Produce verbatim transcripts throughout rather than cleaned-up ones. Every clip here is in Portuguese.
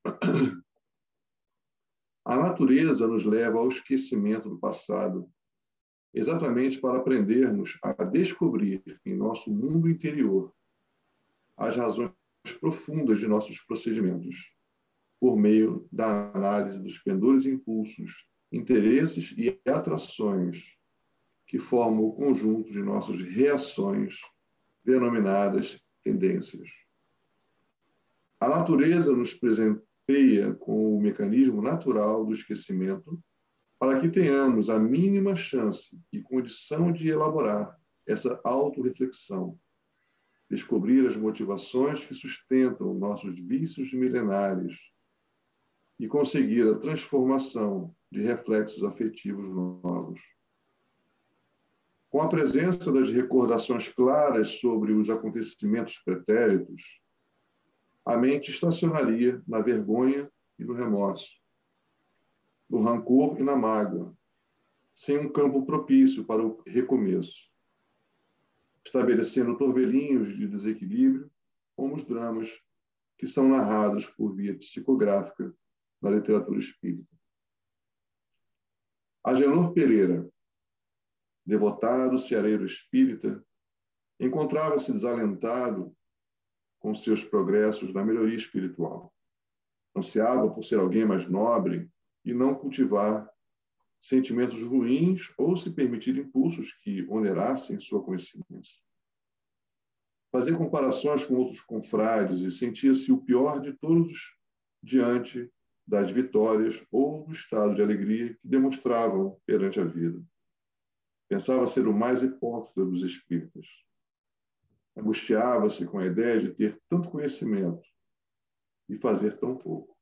A natureza nos leva ao esquecimento do passado, exatamente para aprendermos a descobrir em nosso mundo interior as razões profundas de nossos procedimentos, por meio da análise dos pendores impulsos, interesses e atrações que formam o conjunto de nossas reações, denominadas tendências. A natureza nos presenteia com o mecanismo natural do esquecimento para que tenhamos a mínima chance e condição de elaborar essa autorreflexão, descobrir as motivações que sustentam nossos vícios milenares e conseguir a transformação de reflexos afetivos novos. Com a presença das recordações claras sobre os acontecimentos pretéritos, a mente estacionaria na vergonha e no remorso, no rancor e na mágoa, sem um campo propício para o recomeço, estabelecendo torvelinhos de desequilíbrio, como os dramas que são narrados por via psicográfica na literatura espírita. Agenor Pereira, devotado ceareiro espírita, encontrava-se desalentado com seus progressos na melhoria espiritual. Ansiava por ser alguém mais nobre e não cultivar sentimentos ruins ou se permitir impulsos que onerassem sua consciência. Fazia comparações com outros confrades e sentia-se o pior de todos diante das vitórias ou do estado de alegria que demonstravam perante a vida. Pensava ser o mais hipócrita dos espíritas. Angustiava-se com a ideia de ter tanto conhecimento e fazer tão pouco.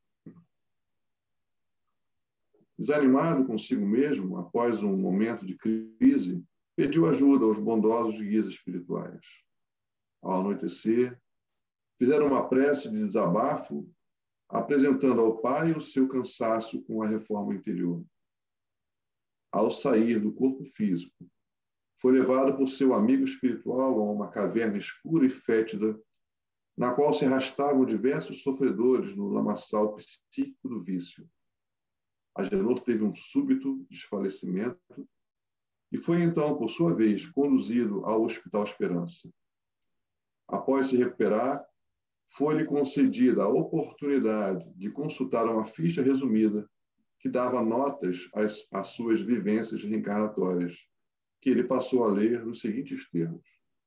Desanimado consigo mesmo, após um momento de crise, pediu ajuda aos bondosos guias espirituais. Ao anoitecer, fizeram uma prece de desabafo, apresentando ao Pai o seu cansaço com a reforma interior. Ao sair do corpo físico, foi levado por seu amigo espiritual a uma caverna escura e fétida, na qual se arrastavam diversos sofredores no lamaçal psíquico do vício. Agenor teve um súbito desfalecimento e foi então, por sua vez, conduzido ao Hospital Esperança. Após se recuperar, foi-lhe concedida a oportunidade de consultar uma ficha resumida que dava notas às, às suas vivências reencarnatórias, que ele passou a ler nos seguintes termos.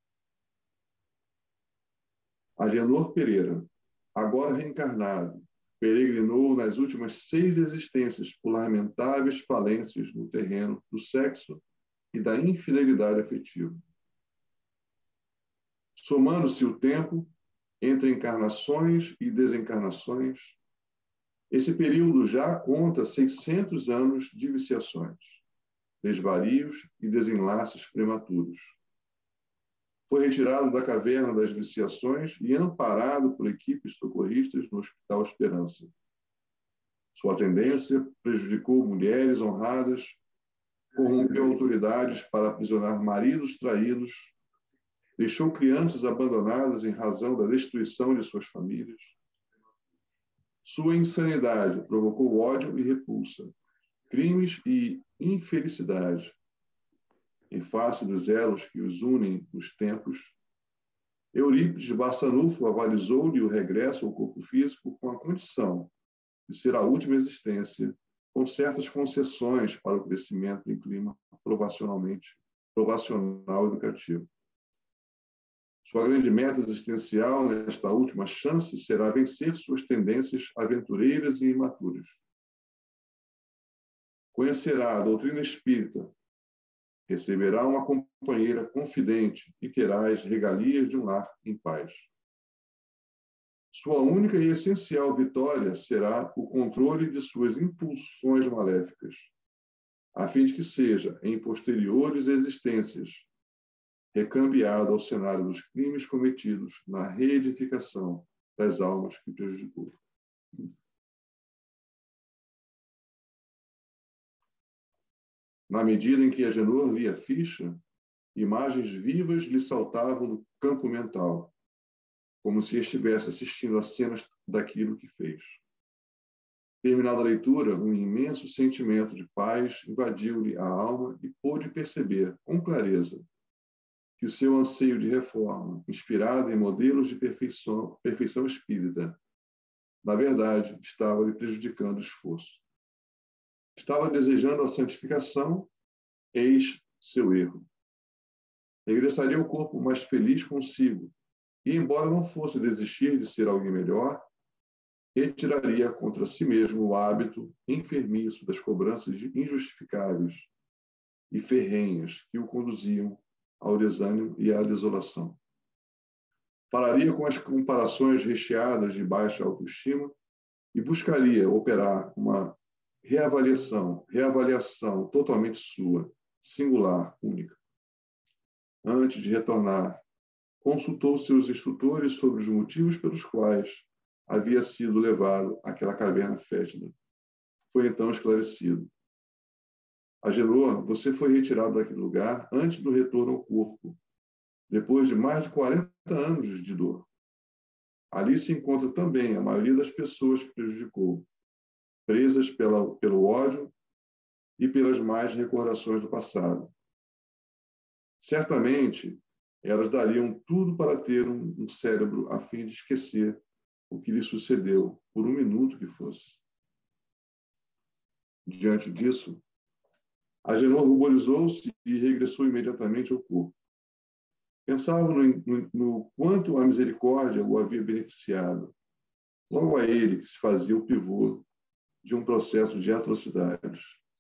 Agenor Pereira, agora reencarnado, peregrinou nas últimas seis existências por lamentáveis falências no terreno do sexo e da infidelidade afetiva. Somando-se o tempo entre encarnações e desencarnações, esse período já conta seiscentos anos de viciações, desvarios e desenlaces prematuros. Foi retirado da caverna das viciações e amparado por equipes socorristas no Hospital Esperança. Sua tendência prejudicou mulheres honradas, corrompeu autoridades para aprisionar maridos traídos, deixou crianças abandonadas em razão da destruição de suas famílias. Sua insanidade provocou ódio e repulsa, crimes e infelicidade. Em face dos elos que os unem nos tempos, Eurípides Barçanufo avalizou-lhe o regresso ao corpo físico com a condição de ser a última existência, com certas concessões para o crescimento em clima provacionalmente, provacional educativo. Sua grande meta existencial nesta última chance será vencer suas tendências aventureiras e imaturas. Conhecerá a doutrina espírita, receberá uma companheira confidente e terá as regalias de um lar em paz. Sua única e essencial vitória será o controle de suas impulsões maléficas, a fim de que seja, em posteriores existências, recambiado ao cenário dos crimes cometidos na reedificação das almas que prejudicou. Na medida em que Agenor lia a ficha, imagens vivas lhe saltavam no campo mental, como se estivesse assistindo a cenas daquilo que fez. Terminada a leitura, um imenso sentimento de paz invadiu-lhe a alma e pôde perceber, com clareza, que o seu anseio de reforma, inspirado em modelos de perfeição, perfeição espírita, na verdade, estava lhe prejudicando o esforço. Estava desejando a santificação, eis seu erro. Regressaria ao corpo mais feliz consigo, e, embora não fosse desistir de ser alguém melhor, retiraria contra si mesmo o hábito enfermiço das cobranças injustificáveis e ferrenhas que o conduziam ao desânimo e à desolação. Pararia com as comparações recheadas de baixa autoestima e buscaria operar uma reavaliação, reavaliação totalmente sua, singular, única. Antes de retornar, consultou seus instrutores sobre os motivos pelos quais havia sido levado àquela caverna fétida. Foi então esclarecido. Agenor, você foi retirado daquele lugar antes do retorno ao corpo, depois de mais de quarenta anos de dor. Ali se encontra também a maioria das pessoas que prejudicou, presas pela, pelo ódio e pelas más recordações do passado. Certamente, elas dariam tudo para ter um, um cérebro a fim de esquecer o que lhe sucedeu, por um minuto que fosse. Diante disso, Agenor ruborizou-se e regressou imediatamente ao corpo. Pensava no, no, no quanto a misericórdia o havia beneficiado, logo a ele que se fazia o pivô de um processo de atrocidades.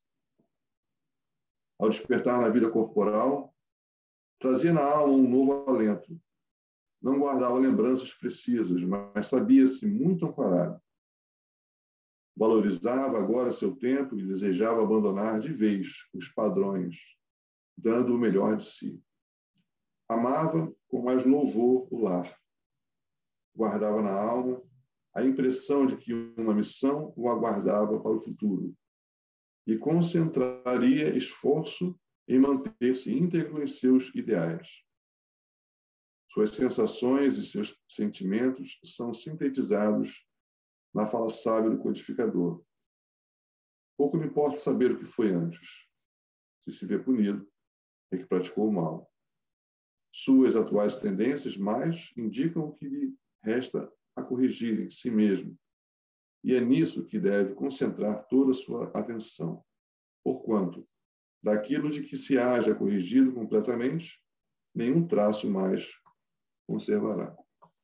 Ao despertar na vida corporal, trazia na alma um novo alento. Não guardava lembranças precisas, mas sabia-se muito amparado. Valorizava agora seu tempo e desejava abandonar de vez os padrões, dando o melhor de si. Amava com mais louvor o lar. Guardava na alma a impressão de que uma missão o aguardava para o futuro e concentraria esforço em manter-se íntegro em seus ideais. Suas sensações e seus sentimentos são sintetizados na fala sábia do codificador. Pouco lhe importa saber o que foi antes. Se se vê punido, é que praticou o mal. Suas atuais tendências mais indicam o que lhe resta a corrigir em si mesmo. E é nisso que deve concentrar toda a sua atenção. Porquanto, daquilo de que se haja corrigido completamente, nenhum traço mais conservará.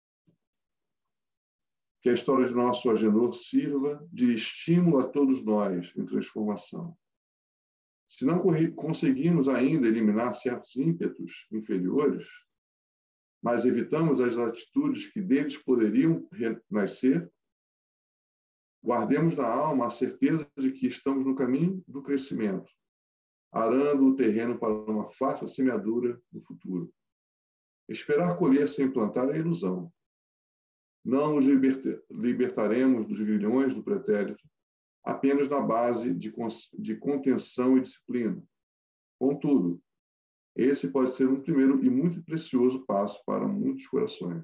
Que a história de nosso Agenor sirva de estímulo a todos nós em transformação. Se não conseguimos ainda eliminar certos ímpetos inferiores, mas evitamos as atitudes que deles poderiam renascer, guardemos na alma a certeza de que estamos no caminho do crescimento, arando o terreno para uma farta semeadura no futuro. Esperar colher sem plantar é ilusão. Não nos libertaremos dos grilhões do pretérito apenas na base de, de contenção e disciplina. Contudo, esse pode ser um primeiro e muito precioso passo para muitos corações.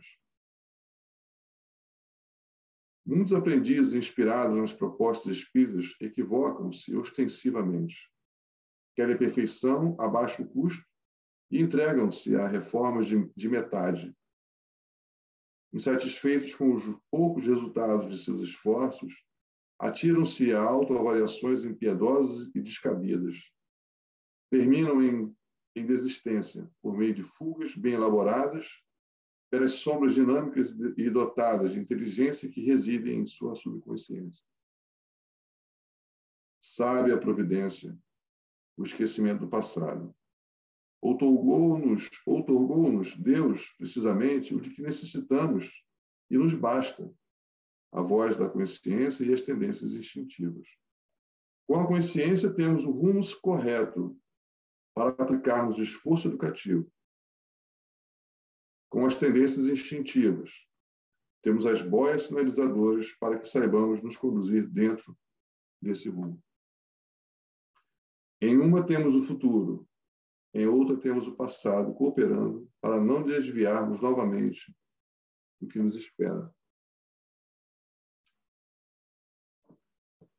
Muitos aprendizes inspirados nas propostas espíritas equivocam-se ostensivamente. Querem perfeição a baixo custo e entregam-se a reformas de, de metade. Insatisfeitos com os poucos resultados de seus esforços, atiram-se a autoavaliações impiedosas e descabidas. Terminam em, em desistência, por meio de fugas bem elaboradas, pelas sombras dinâmicas e dotadas de inteligência que residem em sua subconsciência. Sabe a providência, o esquecimento do passado. Outorgou-nos, outorgou-nos Deus, precisamente, o de que necessitamos e nos basta, a voz da consciência e as tendências instintivas. Com a consciência, temos o rumo correto para aplicarmos o esforço educativo. Com as tendências instintivas, temos as boias sinalizadoras para que saibamos nos conduzir dentro desse rumo. Em uma temos o futuro, em outra temos o passado cooperando para não desviarmos novamente do que nos espera.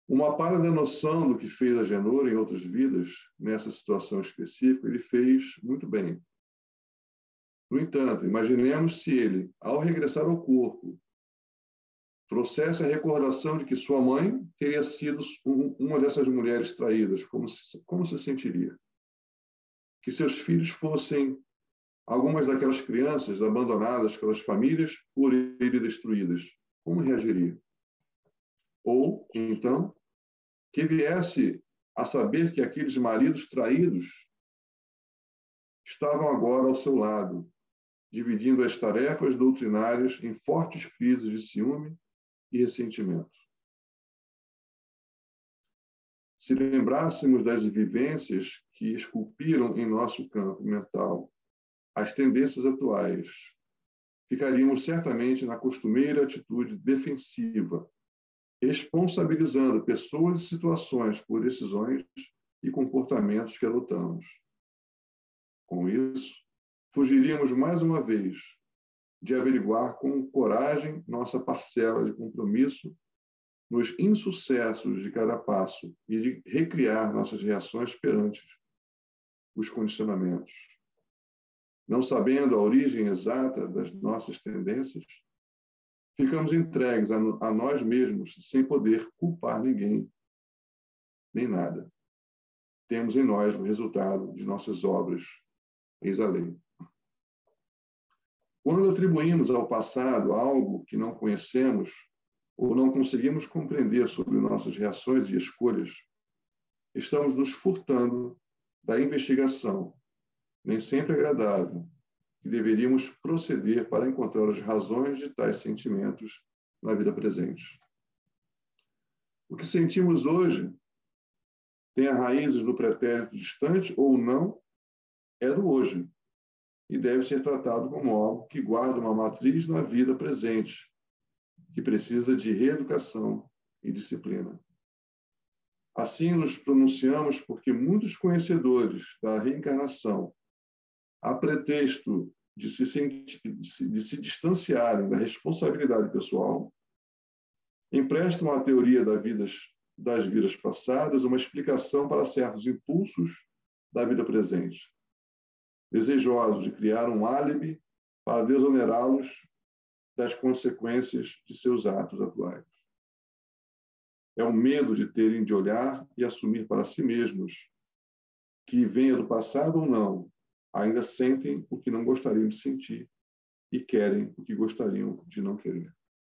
Uma pálida noção do que fez Agenor em outras vidas, nessa situação específica, ele fez muito bem. No entanto, imaginemos se ele, ao regressar ao corpo, trouxesse a recordação de que sua mãe teria sido um, uma dessas mulheres traídas, como se, como se sentiria? Que seus filhos fossem algumas daquelas crianças abandonadas pelas famílias por ele destruídas, como reagiria? Ou, então, que viesse a saber que aqueles maridos traídos estavam agora ao seu lado, dividindo as tarefas doutrinárias em fortes crises de ciúme e ressentimento. Se lembrássemos das vivências que esculpiram em nosso campo mental as tendências atuais, ficaríamos certamente na costumeira atitude defensiva, responsabilizando pessoas e situações por decisões e comportamentos que adotamos. Com isso, fugiríamos mais uma vez de averiguar com coragem nossa parcela de compromisso nos insucessos de cada passo e de recriar nossas reações perante os condicionamentos. Não sabendo a origem exata das nossas tendências, ficamos entregues a, a nós mesmos sem poder culpar ninguém, nem nada. Temos em nós o resultado de nossas obras. Eis a lei. Quando atribuímos ao passado algo que não conhecemos ou não conseguimos compreender sobre nossas reações e escolhas, estamos nos furtando da investigação, nem sempre agradável, que deveríamos proceder para encontrar as razões de tais sentimentos na vida presente. O que sentimos hoje tem raízes no pretérito distante ou não, é do hoje, e deve ser tratado como algo que guarda uma matriz na vida presente, que precisa de reeducação e disciplina. Assim nos pronunciamos porque muitos conhecedores da reencarnação, a pretexto de se, de se, de se distanciarem da responsabilidade pessoal, emprestam à teoria das vidas, das vidas passadas uma explicação para certos impulsos da vida presente, desejosos de criar um álibi para desonerá-los das consequências de seus atos atuais. É o medo de terem de olhar e assumir para si mesmos que, venha do passado ou não, ainda sentem o que não gostariam de sentir e querem o que gostariam de não querer.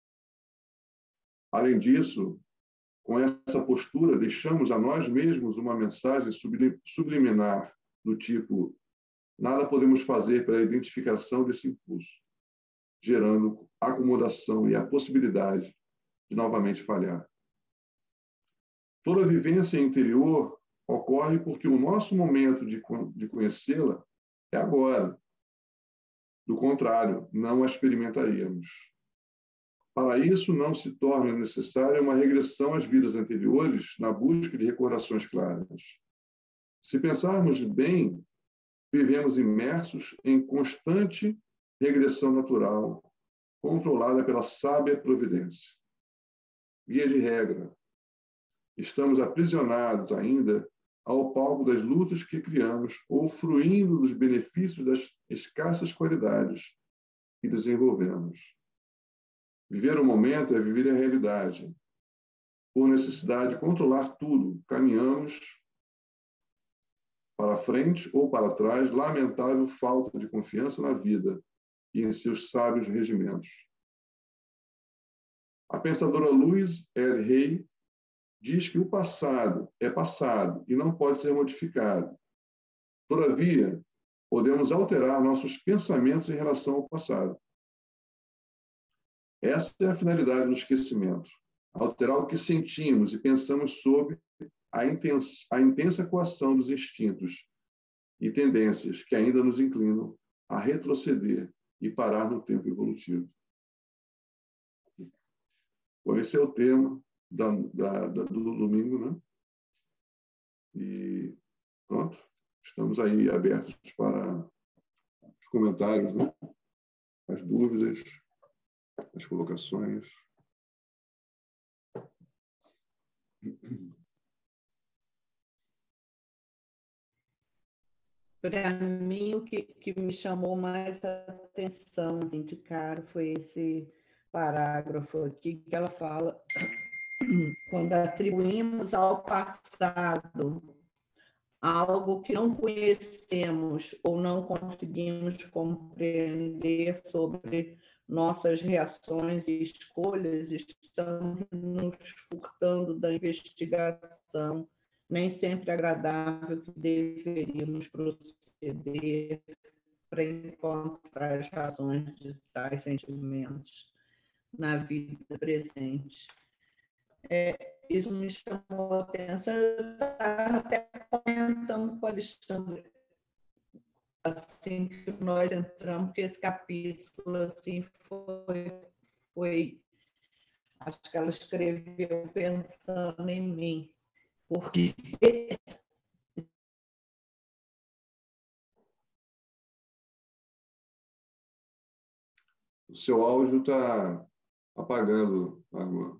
Além disso, com essa postura, deixamos a nós mesmos uma mensagem subliminar do tipo: nada podemos fazer pela identificação desse impulso, gerando acomodação e a possibilidade de novamente falhar. Toda vivência interior ocorre porque o nosso momento de, de conhecê-la é agora. Do contrário, não a experimentaríamos. Para isso, não se torna necessária uma regressão às vidas anteriores na busca de recordações claras. Se pensarmos bem, vivemos imersos em constante regressão natural, controlada pela sábia providência. Via de regra, estamos aprisionados ainda ao palco das lutas que criamos ou fruindo dos benefícios das escassas qualidades que desenvolvemos. Viver o momento é viver a realidade. Por necessidade de controlar tudo, caminhamos para frente ou para trás, lamentável falta de confiança na vida e em seus sábios regimentos. A pensadora Louise L. Hay diz que o passado é passado e não pode ser modificado. Todavia, podemos alterar nossos pensamentos em relação ao passado. Essa é a finalidade do esquecimento. Alterar o que sentimos e pensamos sobre a intensa, a intensa coação dos instintos e tendências que ainda nos inclinam a retroceder e parar no tempo evolutivo. Bom, esse é o tema da, da, da, do domingo, né? E pronto, estamos aí abertos para os comentários, né? As dúvidas, as colocações. Para mim, o que, que me chamou mais a atenção, assim, de cara, foi esse parágrafo aqui, que ela fala: quando atribuímos ao passado algo que não conhecemos ou não conseguimos compreender sobre nossas reações e escolhas, estamos nos furtando da investigação nem sempre agradável que deveríamos proceder para encontrar as razões de tais sentimentos na vida presente. É, isso me chamou a atenção. Eu estava até comentando com o Alexandre, assim que nós entramos, que esse capítulo assim, foi, foi, acho que ela escreveu pensando em mim, porque o seu áudio está apagando, Margot.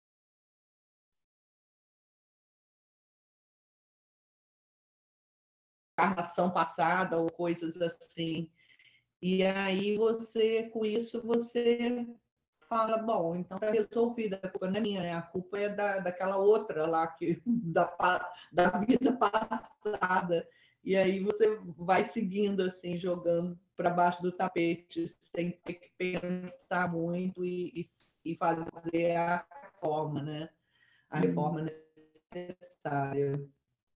Encarnação passada ou coisas assim. E aí você, com isso, você fala, bom, então está resolvida, a culpa não é minha, né? A culpa é da, daquela outra lá, que, da, da vida passada. E aí você vai seguindo, assim, jogando para baixo do tapete, sem ter que pensar muito e, e, e fazer a reforma, né? A reforma necessária.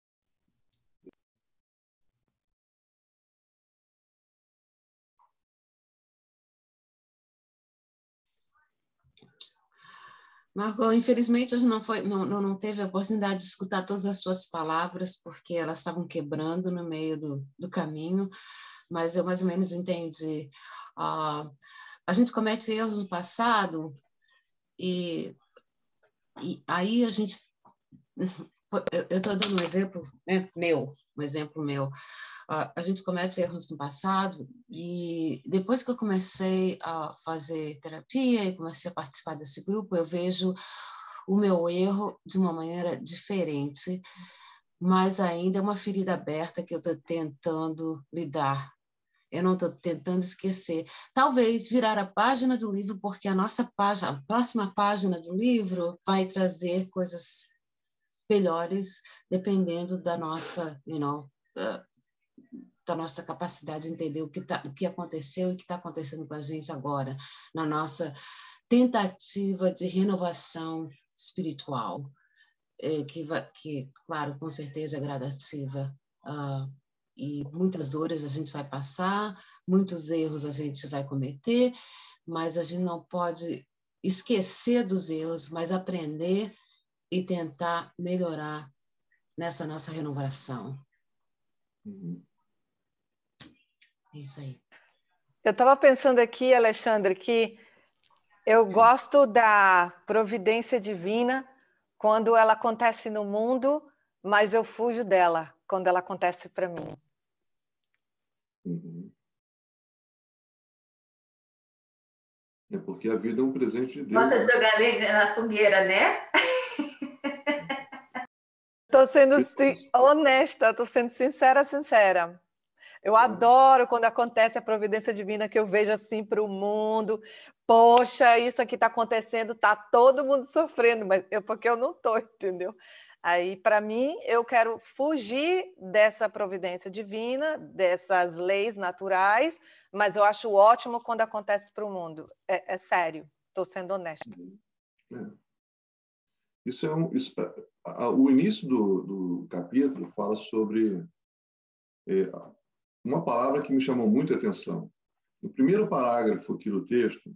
Margot, infelizmente, hoje não, foi, não, não teve a oportunidade de escutar todas as suas palavras, porque elas estavam quebrando no meio do, do caminho, mas eu mais ou menos entendi. Uh, a gente comete erros no passado e, e aí a gente... Eu estou dando um exemplo, né, meu, um exemplo meu. Uh, a gente comete erros no passado e depois que eu comecei a fazer terapia e comecei a participar desse grupo, eu vejo o meu erro de uma maneira diferente, mas ainda é uma ferida aberta que eu estou tentando lidar. Eu não estou tentando esquecer. Talvez virar a página do livro, porque a nossa página, a próxima página do livro vai trazer coisas melhores, dependendo da nossa, you know, da, da nossa capacidade de entender o que, tá, o que aconteceu e o que está acontecendo com a gente agora, na nossa tentativa de renovação espiritual, é, que, vai, que, claro, com certeza é gradativa. Uh, e muitas dores a gente vai passar, muitos erros a gente vai cometer, mas a gente não pode esquecer dos erros, mas aprender e tentar melhorar nessa nossa renovação. Uhum. É isso aí. Eu estava pensando aqui, Alexandre, que eu gosto da providência divina quando ela acontece no mundo, mas eu fujo dela quando ela acontece para mim. Uhum. É porque a vida é um presente de Deus. Gosta de jogar lenha na fogueira, né? Estou sendo honesta, estou sendo sincera, sincera. Eu adoro quando acontece a providência divina, que eu vejo assim para o mundo. Poxa, isso aqui está acontecendo, está todo mundo sofrendo, mas eu, porque eu não estou, entendeu? Aí, para mim, eu quero fugir dessa providência divina, dessas leis naturais, mas eu acho ótimo quando acontece para o mundo. É, é sério, estou sendo honesta. É. Isso é um, isso, a, a, o início do, do capítulo fala sobre é, uma palavra que me chamou muita atenção. No primeiro parágrafo aqui do texto,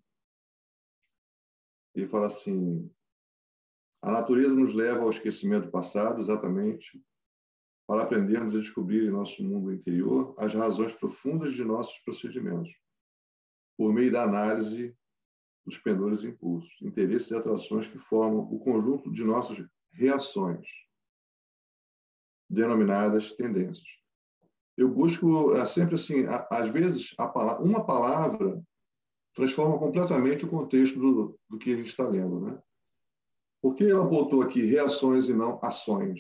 ele fala assim: a natureza nos leva ao esquecimento do passado, exatamente, para aprendermos a descobrir em nosso mundo interior as razões profundas de nossos procedimentos, por meio da análise dos pendores e impulsos, interesses e atrações que formam o conjunto de nossas reações, denominadas tendências. Eu busco é, sempre assim, a, às vezes, a palavra, uma palavra transforma completamente o contexto do, do que a gente está lendo, né? Por que ela botou aqui reações e não ações?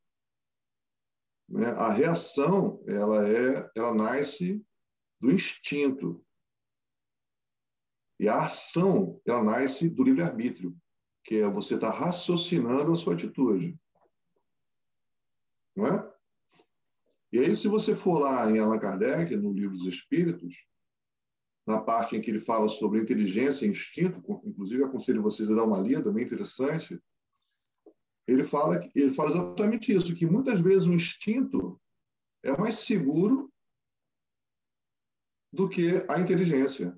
Né? A reação, ela, é, ela nasce do instinto. E a ação, ela nasce do livre-arbítrio, que é você estar raciocinando a sua atitude. Não é? E aí, se você for lá em Allan Kardec, no Livro dos Espíritos, na parte em que ele fala sobre inteligência e instinto, inclusive aconselho vocês a dar uma lida, bem interessante, ele fala, ele fala exatamente isso, que muitas vezes o instinto é mais seguro do que a inteligência,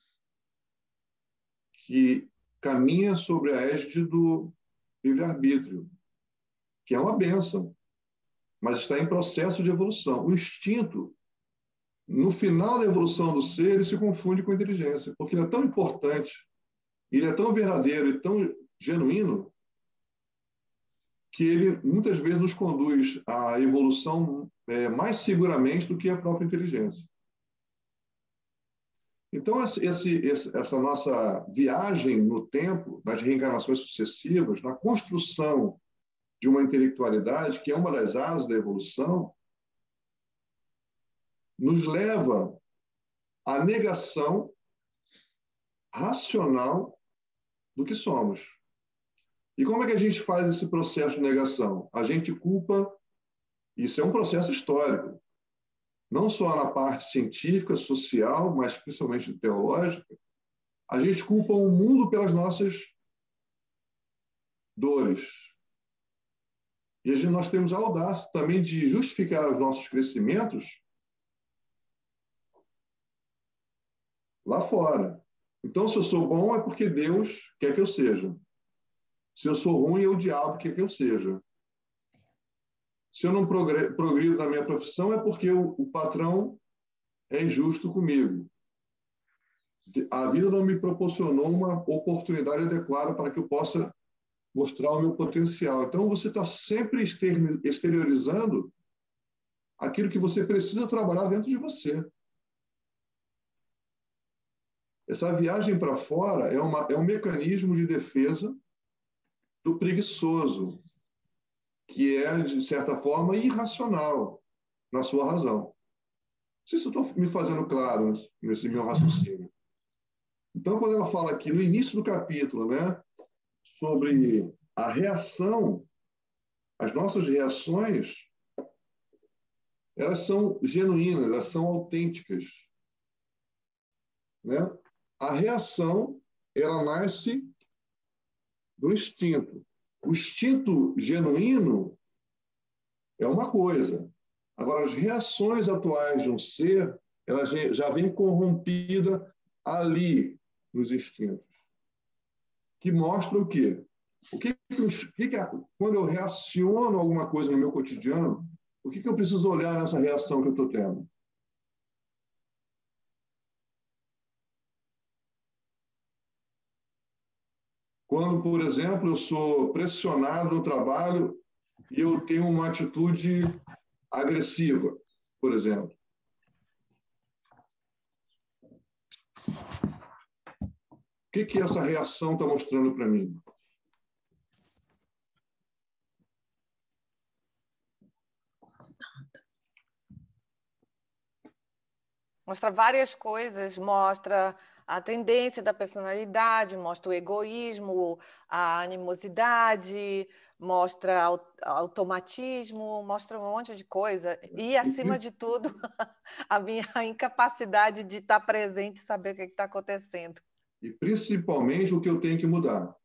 que caminha sobre a égide do livre-arbítrio, que é uma bênção, mas está em processo de evolução. O instinto, no final da evolução do ser, ele se confunde com a inteligência, porque ele é tão importante, ele é tão verdadeiro e tão genuíno, que ele muitas vezes nos conduz à evolução é, mais seguramente do que a própria inteligência. Então, esse, esse, essa nossa viagem no tempo, nas reencarnações sucessivas, na construção de uma intelectualidade, que é uma das asas da evolução, nos leva à negação racional do que somos. E como é que a gente faz esse processo de negação? A gente culpa, isso é um processo histórico, não só na parte científica, social, mas principalmente teológica, a gente culpa o mundo pelas nossas dores. E a gente, nós temos a audácia também de justificar os nossos crescimentos lá fora. Então, se eu sou bom, é porque Deus quer que eu seja. Se eu sou ruim, é o diabo que quer que eu seja. Se eu não progrido na minha profissão, é porque o, o patrão é injusto comigo. A vida não me proporcionou uma oportunidade adequada para que eu possa mostrar o meu potencial. Então, você está sempre exteriorizando aquilo que você precisa trabalhar dentro de você. Essa viagem para fora é, uma, é um mecanismo de defesa do preguiçoso, que é, de certa forma, irracional na sua razão. Não sei se eu estou me fazendo claro nesse meu raciocínio. Então, quando ela fala aqui no início do capítulo, né, sobre a reação, as nossas reações, elas são genuínas, elas são autênticas. Né? A reação, ela nasce do instinto. O instinto genuíno é uma coisa. Agora, as reações atuais de um ser, elas já vêm corrompida ali nos instintos. Que mostram o quê? O que, que, que quando eu reaciono a alguma coisa no meu cotidiano, o que, que eu preciso olhar nessa reação que eu estou tendo? Quando, por exemplo, eu sou pressionado no trabalho e eu tenho uma atitude agressiva, por exemplo. O que, que essa reação está mostrando para mim? Mostra várias coisas, mostra a tendência da personalidade, mostra o egoísmo, a animosidade, mostra o automatismo, mostra um monte de coisa. E, acima de tudo, a minha incapacidade de estar presente e saber o que está acontecendo. E, principalmente, o que eu tenho que mudar.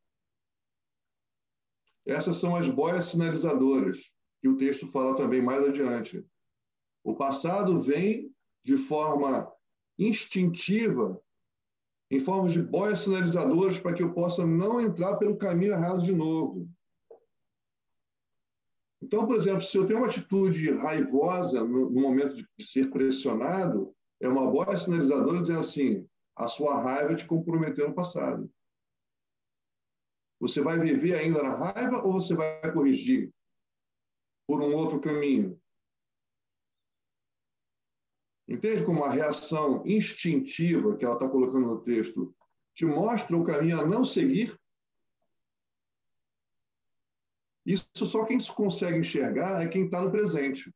Essas são as boias sinalizadoras, que o texto fala também mais adiante. O passado vem de forma instintiva, em forma de boias sinalizadoras, para que eu possa não entrar pelo caminho errado de novo. Então, por exemplo, se eu tenho uma atitude raivosa no, no momento de ser pressionado, é uma boia sinalizadora dizendo assim, a sua raiva te comprometeu no passado. Você vai viver ainda na raiva ou você vai corrigir por um outro caminho? Entende como a reação instintiva que ela está colocando no texto te mostra o caminho a não seguir? Isso só quem consegue enxergar é quem está no presente.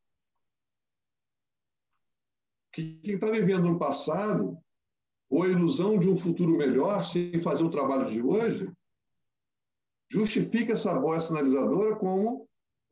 Quem está vivendo no passado, ou a ilusão de um futuro melhor, sem fazer o trabalho de hoje, justifica essa voz sinalizadora como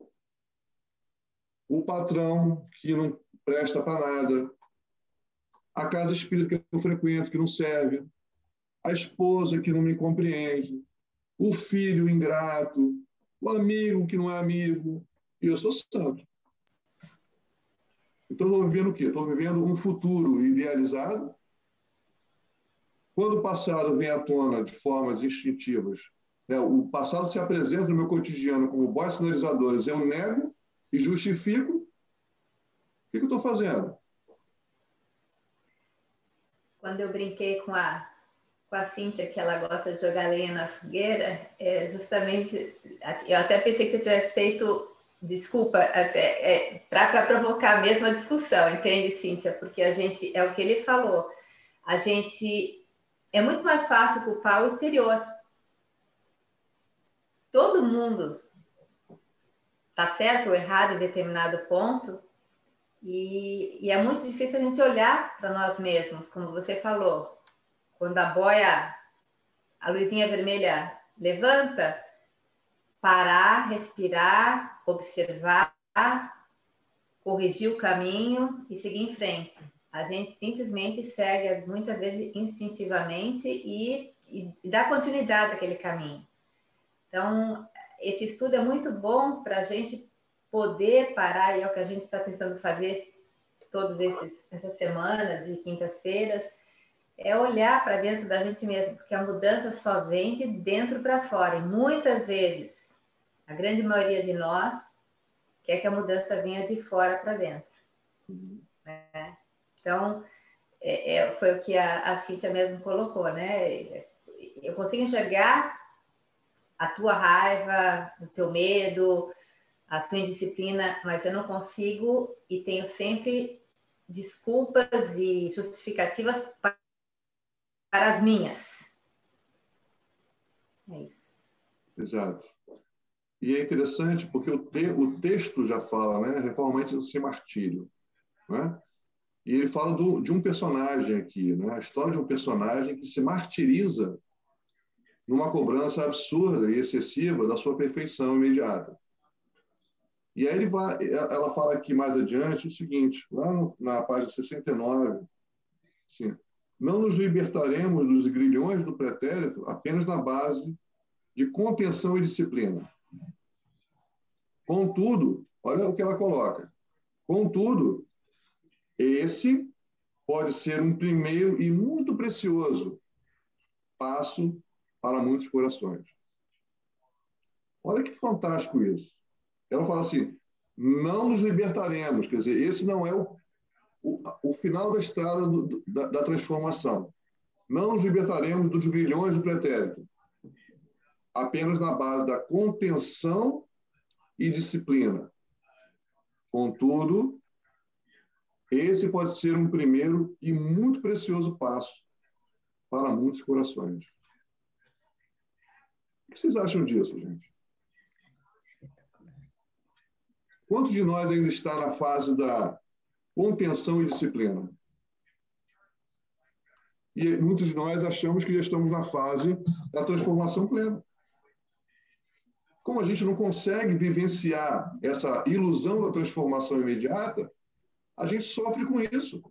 o patrão que não presta para nada, a casa espírita que eu frequento que não serve, a esposa que não me compreende, o filho ingrato, o amigo que não é amigo, e eu sou santo. Então, estou vivendo o quê? Estou vivendo um futuro idealizado. Quando o passado vem à tona de formas instintivas, né, o passado se apresenta no meu cotidiano como boas sinalizadores, eu nego e justifico. O que, que eu estou fazendo? Quando eu brinquei com a, com a Cíntia, que ela gosta de jogar lenha na fogueira, é justamente, assim, eu até pensei que você tivesse feito, desculpa, até, é, para provocar a mesma discussão, entende, Cíntia? Porque a gente, é o que ele falou, a gente, é muito mais fácil culpar o exterior. Todo mundo está certo ou errado em determinado ponto, e, e é muito difícil a gente olhar para nós mesmos, como você falou. Quando a boia, a luzinha vermelha levanta, parar, respirar, observar, corrigir o caminho e seguir em frente. A gente simplesmente segue, muitas vezes, instintivamente e, e, e dá continuidade àquele caminho. Então, esse estudo é muito bom para a gente poder parar, e é o que a gente está tentando fazer todas essas semanas e quintas-feiras, é olhar para dentro da gente mesmo, porque a mudança só vem de dentro para fora. E muitas vezes, a grande maioria de nós quer que a mudança venha de fora para dentro. Né? Então, é, é, foi o que a, a Cíntia mesmo colocou, né? Eu consigo enxergar a tua raiva, o teu medo, a tua indisciplina, mas eu não consigo e tenho sempre desculpas e justificativas para as minhas. É isso. Exato. E é interessante porque o, te, o texto já fala, né? Reforma antes sem martírio, né? E ele fala do, de um personagem aqui, né? A história de um personagem que se martiriza numa cobrança absurda e excessiva da sua perfeição imediata. E aí ele vai, ela fala aqui mais adiante o seguinte, lá no, na página sessenta e nove, assim, não nos libertaremos dos grilhões do pretérito apenas na base de contenção e disciplina. Contudo, olha o que ela coloca, contudo, esse pode ser um primeiro e muito precioso passo para muitos corações. Olha que fantástico isso. Ela fala assim, não nos libertaremos, quer dizer, esse não é o, o, o final da estrada do, da, da transformação. Não nos libertaremos dos grilhões do pretérito, apenas na base da contenção e disciplina. Contudo, esse pode ser um primeiro e muito precioso passo para muitos corações. O que vocês acham disso, gente? Quantos de nós ainda está na fase da contenção e disciplina? E muitos de nós achamos que já estamos na fase da transformação plena. Como a gente não consegue vivenciar essa ilusão da transformação imediata, a gente sofre com isso.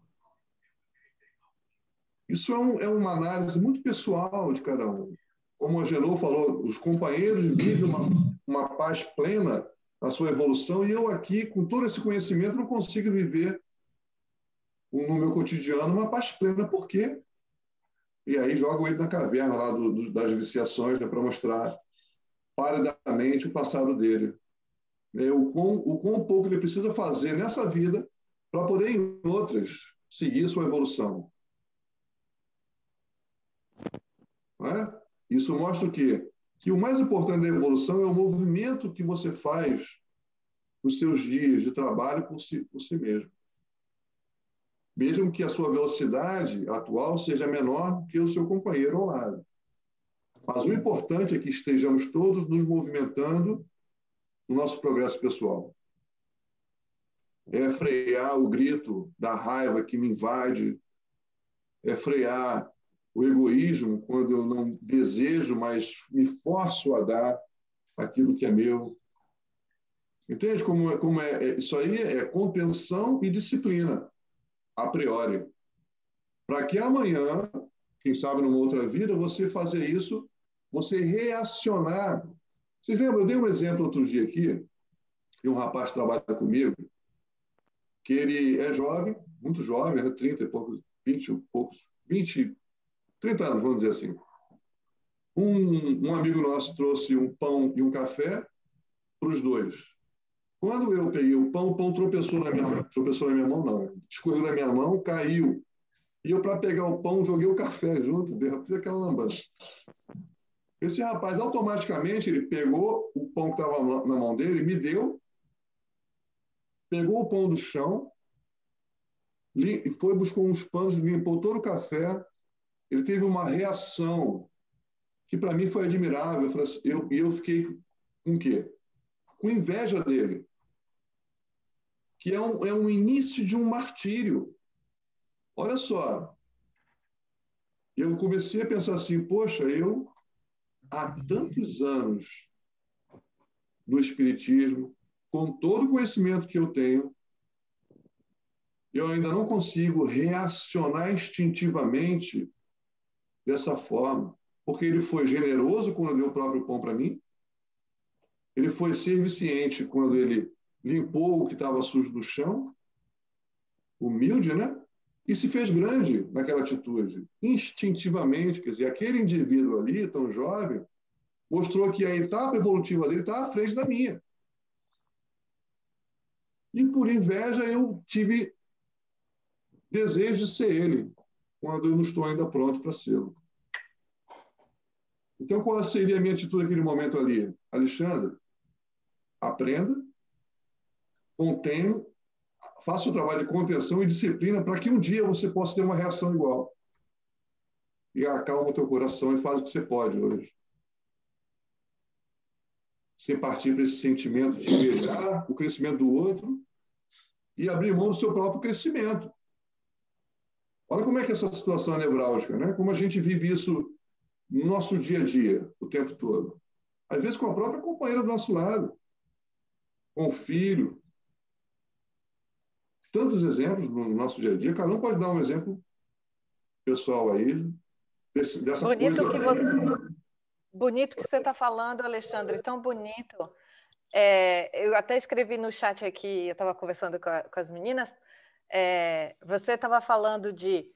Isso é, um, é uma análise muito pessoal de cada um. Como o Angelou falou, os companheiros vivem uma, uma paz plena na sua evolução, e eu aqui, com todo esse conhecimento, não consigo viver no meu cotidiano uma paz plena. Por quê? E aí jogo ele na caverna lá do, do, das viciações, né, para mostrar paridamente o passado dele. É, o, quão, o quão pouco ele precisa fazer nessa vida para poder, em outras, seguir sua evolução. Não é? Isso mostra o quê? Que o mais importante da evolução é o movimento que você faz nos seus dias de trabalho por si, por si mesmo. Mesmo que a sua velocidade atual seja menor que o seu companheiro ao lado. Mas o importante é que estejamos todos nos movimentando no nosso progresso pessoal. É frear o grito da raiva que me invade, é frear o egoísmo quando eu não desejo, mas me forço a dar aquilo que é meu. Entende como, é, como é, é? Isso aí é contenção e disciplina, a priori. Para que amanhã, quem sabe numa outra vida, você fazer isso, você reacionar. Vocês lembram? Eu dei um exemplo outro dia aqui, de um rapaz que trabalha comigo, que ele é jovem, muito jovem, né? trinta e poucos, vinte e poucos, vinte, trinta anos, vamos dizer assim. Um, um amigo nosso trouxe um pão e um café para os dois. Quando eu peguei o pão, o pão tropeçou na minha mão. Tropeçou na minha mão, não. Escorreu na minha mão, caiu. E eu, para pegar o pão, joguei o café junto, fiz aquela lambança. Esse rapaz, automaticamente, ele pegou o pão que estava na mão dele, me deu, pegou o pão do chão, e foi, buscou uns panos, limpou todo o café. Ele teve uma reação que, para mim, foi admirável. Eu, falei assim, eu, eu fiquei com o quê? Com inveja dele. Que é um, é um início de um martírio. Olha só, eu comecei a pensar assim, poxa, eu, há tantos anos no Espiritismo, com todo o conhecimento que eu tenho, eu ainda não consigo reacionar instintivamente dessa forma, porque ele foi generoso quando deu o próprio pão para mim, ele foi serviciente quando ele limpou o que estava sujo do chão, humilde, né? E se fez grande naquela atitude, instintivamente. Quer dizer, aquele indivíduo ali, tão jovem, mostrou que a etapa evolutiva dele está à frente da minha. E por inveja eu tive desejo de ser ele, quando eu não estou ainda pronto para ser. Então, qual seria a minha atitude naquele momento ali? Alexandre, aprenda, contenha, faça o trabalho de contenção e disciplina para que um dia você possa ter uma reação igual. E acalma o teu coração e faz o que você pode hoje. Sem partir para esse sentimento de invejar o crescimento do outro e abrir mão do seu próprio crescimento. Olha como é que essa situação é nevrálgica, né? Como a gente vive isso no nosso dia a dia, o tempo todo. Às vezes com a própria companheira do nosso lado, com o filho. Tantos exemplos no nosso dia a dia. Cada um pode dar um exemplo pessoal aí, desse, dessa bonito coisa... Que você, bonito que você está falando, Alexandre, tão bonito. É, eu até escrevi no chat aqui, eu estava conversando com, a, com as meninas, é, você estava falando de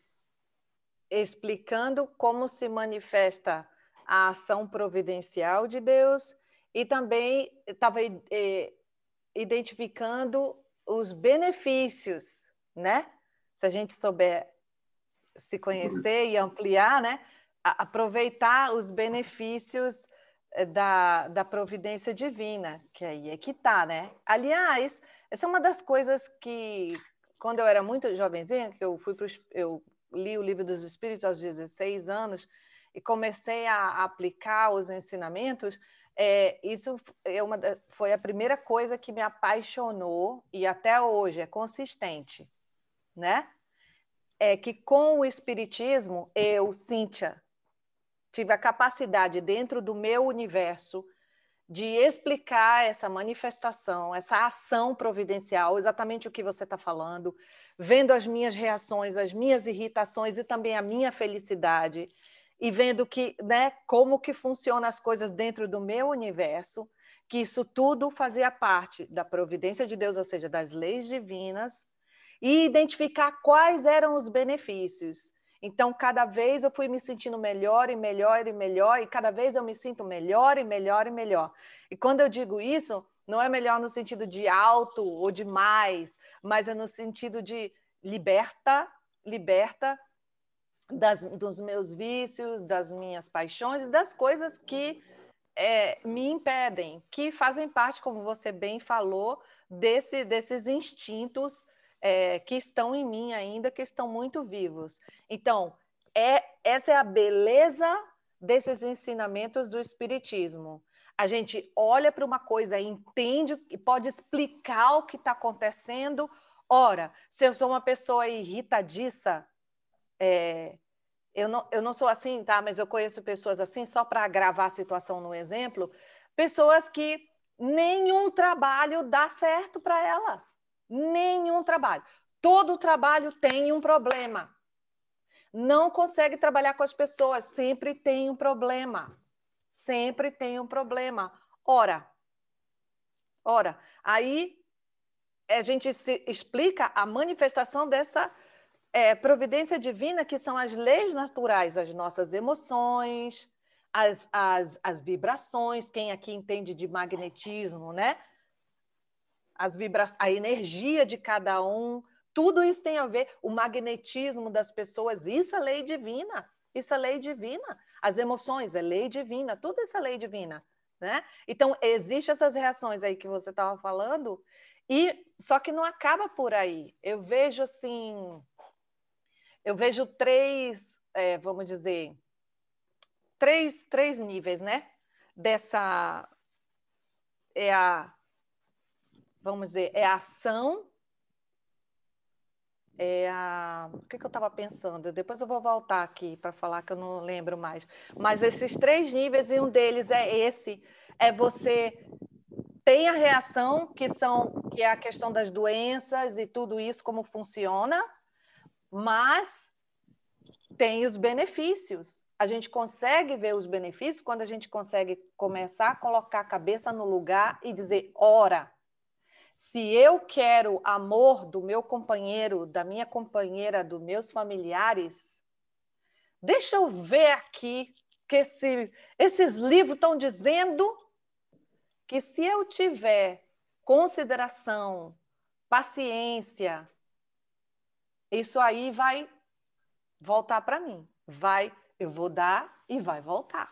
explicando como se manifesta a ação providencial de Deus e também estava é, identificando os benefícios, né? Se a gente souber se conhecer e ampliar, né? A, aproveitar os benefícios da, da providência divina, que aí é que tá, né? Aliás, essa é uma das coisas que, quando eu era muito jovenzinha, que eu fui pro, eu li o Livro dos Espíritos aos dezesseis anos e comecei a aplicar os ensinamentos, é, isso é uma, foi a primeira coisa que me apaixonou e até hoje é consistente, né? É que com o Espiritismo, eu, Cíntia, tive a capacidade dentro do meu universo de explicar essa manifestação, essa ação providencial, exatamente o que você está falando, vendo as minhas reações, as minhas irritações e também a minha felicidade, e vendo que, né, como que funcionam as coisas dentro do meu universo, que isso tudo fazia parte da providência de Deus, ou seja, das leis divinas, e identificar quais eram os benefícios. Então, cada vez eu fui me sentindo melhor e melhor e melhor, e cada vez eu me sinto melhor e melhor e melhor. E quando eu digo isso, não é melhor no sentido de alto ou de mais, mas é no sentido de liberta, liberta das, dos meus vícios, das minhas paixões e das coisas que é, me impedem, que fazem parte, como você bem falou, desse, desses instintos É, que estão em mim ainda, que estão muito vivos. Então, é, essa é a beleza desses ensinamentos do Espiritismo. A gente olha para uma coisa e entende e pode explicar o que está acontecendo. Ora, se eu sou uma pessoa irritadiça, é, eu, não, eu não sou assim, tá? Mas eu conheço pessoas assim, só para agravar a situação no exemplo, pessoas que nenhum trabalho dá certo para elas. Nenhum trabalho. Todo trabalho tem um problema. Não consegue trabalhar com as pessoas, sempre tem um problema. Sempre tem um problema. Ora, ora, aí a gente se explica a manifestação dessa é, providência divina, que são as leis naturais, as nossas emoções, as, as, as vibrações, quem aqui entende de magnetismo, né? As vibrações, a energia de cada um, tudo isso tem a ver, o magnetismo das pessoas, isso é lei divina, isso é lei divina. As emoções, é lei divina, tudo isso é lei divina, né? Então, existem essas reações aí que você estava falando, e só que não acaba por aí. Eu vejo assim, eu vejo três, é, vamos dizer, três, três níveis, né? Dessa, é a, vamos dizer, é a ação, é a... O que, que eu estava pensando? Depois eu vou voltar aqui para falar que eu não lembro mais. Mas esses três níveis, e um deles é esse, é você tem a reação, que, são, que é a questão das doenças e tudo isso, como funciona, mas tem os benefícios. A gente consegue ver os benefícios quando a gente consegue começar a colocar a cabeça no lugar e dizer, ora, se eu quero amor do meu companheiro, da minha companheira, dos meus familiares, deixa eu ver aqui que esse, esses livros estão dizendo que se eu tiver consideração, paciência, isso aí vai voltar para mim. Vai, eu vou dar e vai voltar.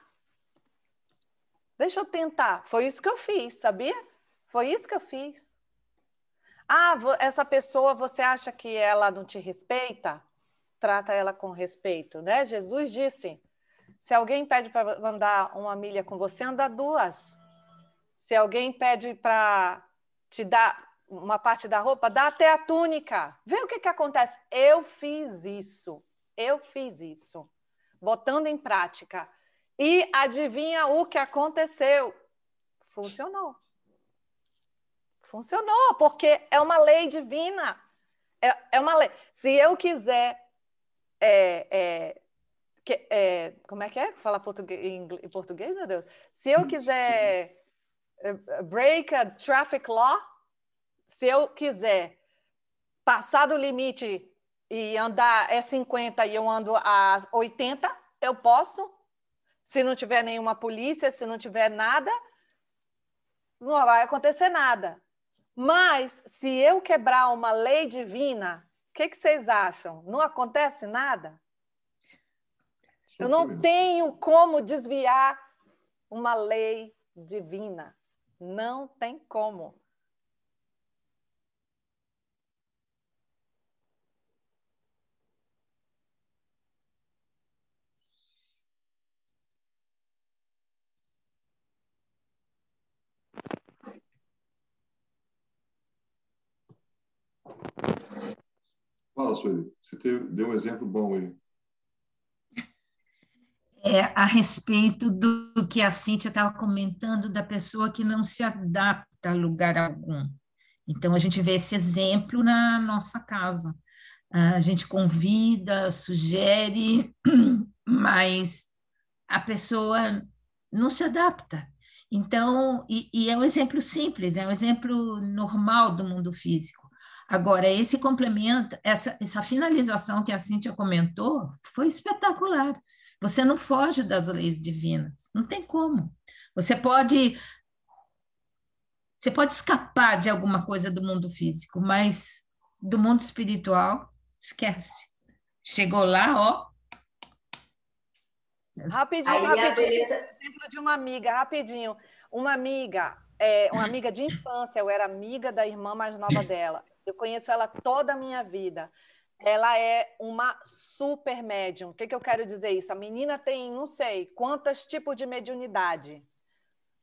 Deixa eu tentar. Foi isso que eu fiz, sabia? Foi isso que eu fiz. Ah, essa pessoa, você acha que ela não te respeita? Trata ela com respeito, né? Jesus disse, se alguém pede para andar uma milha com você, anda duas. Se alguém pede para te dar uma parte da roupa, dá até a túnica. Vê o que, que acontece. Eu fiz isso. Eu fiz isso. Botando em prática. E adivinha o que aconteceu? Funcionou. Funcionou, porque é uma lei divina. É, é uma lei. Se eu quiser... É, é, que, é, como é que é? Falar português, em português, meu Deus? Se eu quiser break a traffic law, se eu quiser passar do limite e andar é cinquenta e eu ando a oitenta, eu posso. Se não tiver nenhuma polícia, se não tiver nada, não vai acontecer nada. Mas, se eu quebrar uma lei divina, o que, que vocês acham? Não acontece nada? Eu não tenho como desviar uma lei divina. Não tem como. Fala, Sueli. Você teve, deu um exemplo bom aí. É, a respeito do que a Cíntia estava comentando, da pessoa que não se adapta a lugar algum. Então, a gente vê esse exemplo na nossa casa. A gente convida, sugere, mas a pessoa não se adapta. Então, e, e é um exemplo simples, é um exemplo normal do mundo físico. Agora, esse complemento, essa, essa finalização que a Cíntia comentou, foi espetacular. Você não foge das leis divinas, não tem como. Você pode, você pode escapar de alguma coisa do mundo físico, mas do mundo espiritual, esquece. Chegou lá, ó. Rapidinho, Aí, rapidinho. beleza... Exemplo de uma amiga, rapidinho. Uma amiga, é, uma amiga de infância, eu era amiga da irmã mais nova dela. Eu conheço ela toda a minha vida. Ela é uma super médium. O que, que eu quero dizer isso? A menina tem, não sei, quantos tipos de mediunidade.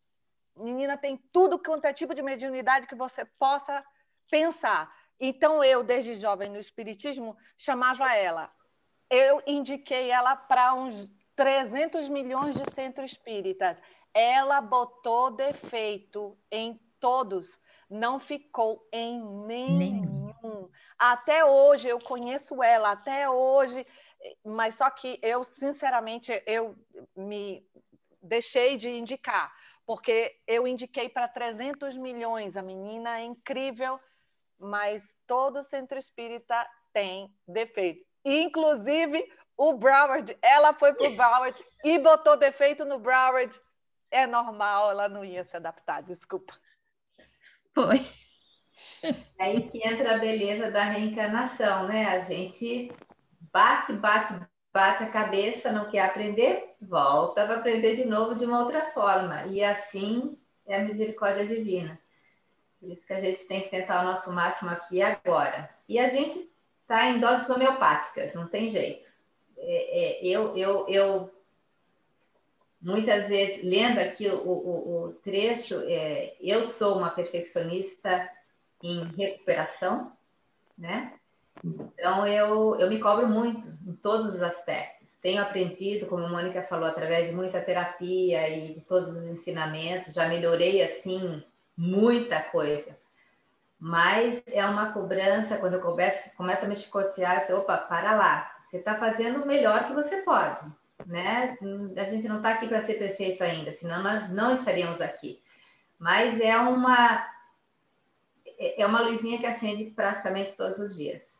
menina tem tudo quanto é tipo de mediunidade que você possa pensar. Então, eu, desde jovem no Espiritismo, chamava ela. Eu indiquei ela para uns trezentos milhões de centros espíritas. Ela botou defeito em todos, não ficou em nenhum. nenhum. Até hoje, eu conheço ela, até hoje, mas só que eu, sinceramente, eu me deixei de indicar, porque eu indiquei para trezentos milhões. A menina é incrível, mas todo centro espírita tem defeito. Inclusive o Broward, ela foi para o Broward e botou defeito no Broward. É normal, ela não ia se adaptar, desculpa. Foi. É aí que entra a beleza da reencarnação, né? A gente bate, bate, bate a cabeça, não quer aprender, volta para aprender de novo de uma outra forma. E assim é a misericórdia divina. Por isso que a gente tem que tentar o nosso máximo aqui e agora. E a gente está em doses homeopáticas, não tem jeito. É, é, eu, eu, eu, muitas vezes, lendo aqui o, o, o trecho, é, eu sou uma perfeccionista em recuperação, né? Então, eu, eu me cobro muito em todos os aspectos. Tenho aprendido, como a Mônica falou, através de muita terapia e de todos os ensinamentos, já melhorei, assim, muita coisa. Mas é uma cobrança, quando eu começo, começo a me chicotear, eu falo, opa, para lá, você está fazendo o melhor que você pode, né? A gente não está aqui para ser perfeito ainda, senão nós não estaríamos aqui. Mas é uma, é uma luzinha que acende praticamente todos os dias.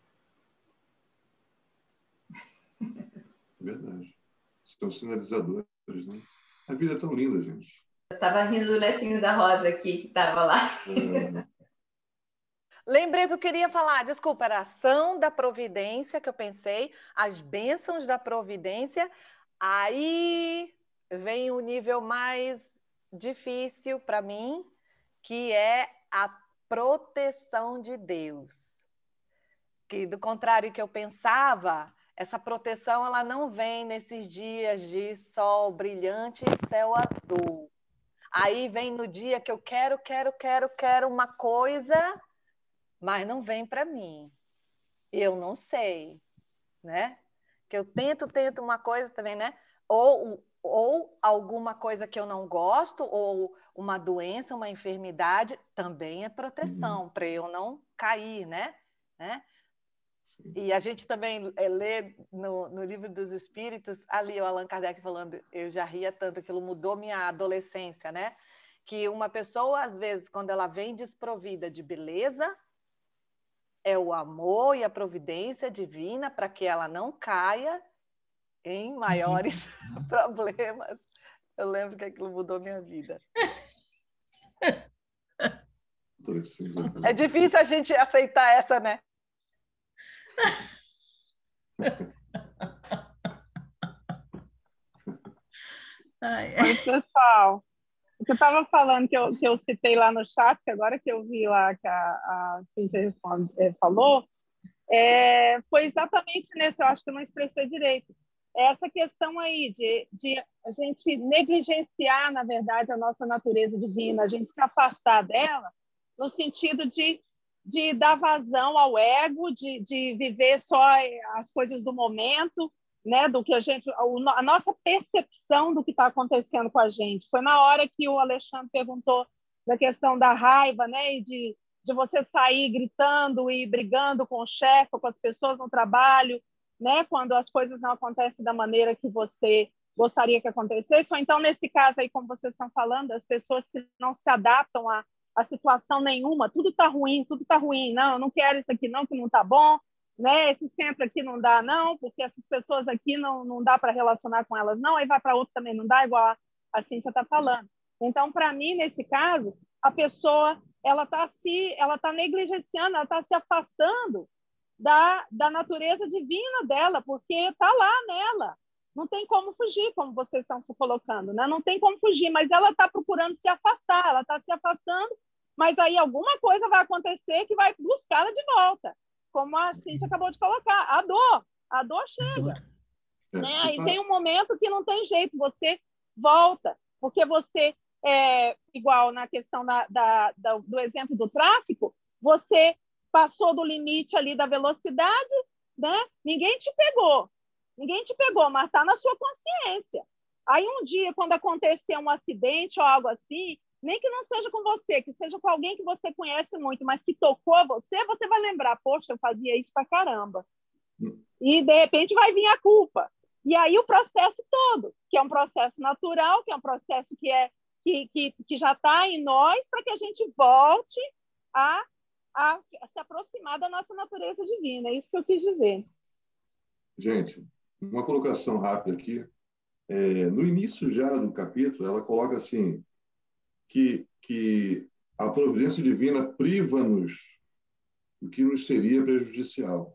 Verdade. São sinalizadores, né? A vida é tão linda, gente. Eu estava rindo do netinho da Rosa aqui, que estava lá. É... Lembrei que eu queria falar, desculpa, era a ação da providência que eu pensei, as bênçãos da providência, aí vem o nível mais difícil para mim, que é a proteção de Deus. Que, do contrário que eu pensava, essa proteção ela não vem nesses dias de sol brilhante e céu azul. Aí vem no dia que eu quero, quero, quero, quero uma coisa, mas não vem para mim. Eu não sei, né? Que eu tento, tento uma coisa também, né? Ou, ou alguma coisa que eu não gosto, ou uma doença, uma enfermidade, também é proteção, uhum. para eu não cair, né? né? E a gente também lê no, no Livro dos Espíritos, ali o Allan Kardec falando, eu já ria tanto, aquilo mudou minha adolescência, né? Que uma pessoa, às vezes, quando ela vem desprovida de beleza, é o amor e a providência divina para que ela não caia em maiores uhum. problemas. Eu lembro que aquilo mudou minha vida. É difícil a gente aceitar essa, né? Oi, pessoal. O que eu estava falando, que eu, que eu citei lá no chat, que agora que eu vi lá que a, a Cíntia responde, é, falou, é, foi exatamente nesse, eu acho que eu não expressei direito, essa questão aí de, de a gente negligenciar, na verdade, a nossa natureza divina, a gente se afastar dela, no sentido de, de dar vazão ao ego, de, de viver só as coisas do momento, né, do que a gente, a nossa percepção do que está acontecendo com a gente. Foi na hora que o Alexandre perguntou da questão da raiva, né, e de, de você sair gritando e brigando com o chefe, com as pessoas no trabalho, né, quando as coisas não acontecem da maneira que você gostaria que acontecesse. Ou então, nesse caso aí, como vocês estão falando, as pessoas que não se adaptam a, a situação nenhuma, tudo está ruim, tudo está ruim, não, eu não quero isso aqui não, que não está bom, né? Esse centro aqui não dá, não, porque essas pessoas aqui não, não dá para relacionar com elas, não, aí vai para outro também não dá, igual a, a Cíntia está falando. Então, para mim, nesse caso, a pessoa ela está se, ela tá negligenciando, ela está se afastando da, da natureza divina dela, porque está lá nela. Não tem como fugir, como vocês estão colocando, né? Não tem como fugir, mas ela está procurando se afastar, ela está se afastando, mas aí alguma coisa vai acontecer que vai buscá-la de volta. Como a Cíntia acabou de colocar, a dor, a dor chega. Dor. Né? Aí tem um momento que não tem jeito, você volta, porque você é, igual na questão da, da, da, do exemplo do tráfico, você passou do limite ali da velocidade, né? Ninguém te pegou, ninguém te pegou, mas está na sua consciência. Aí um dia, quando acontecer um acidente ou algo assim, nem que não seja com você, que seja com alguém que você conhece muito, mas que tocou você, você vai lembrar, poxa, eu fazia isso pra caramba. E, de repente, vai vir a culpa. E aí o processo todo, que é um processo natural, que é um processo que, é, que, que, que já está em nós, para que a gente volte a, a, a se aproximar da nossa natureza divina. É isso que eu quis dizer. Gente, uma colocação rápida aqui. É, no início já do capítulo, ela coloca assim, que, que a providência divina priva-nos do que nos seria prejudicial.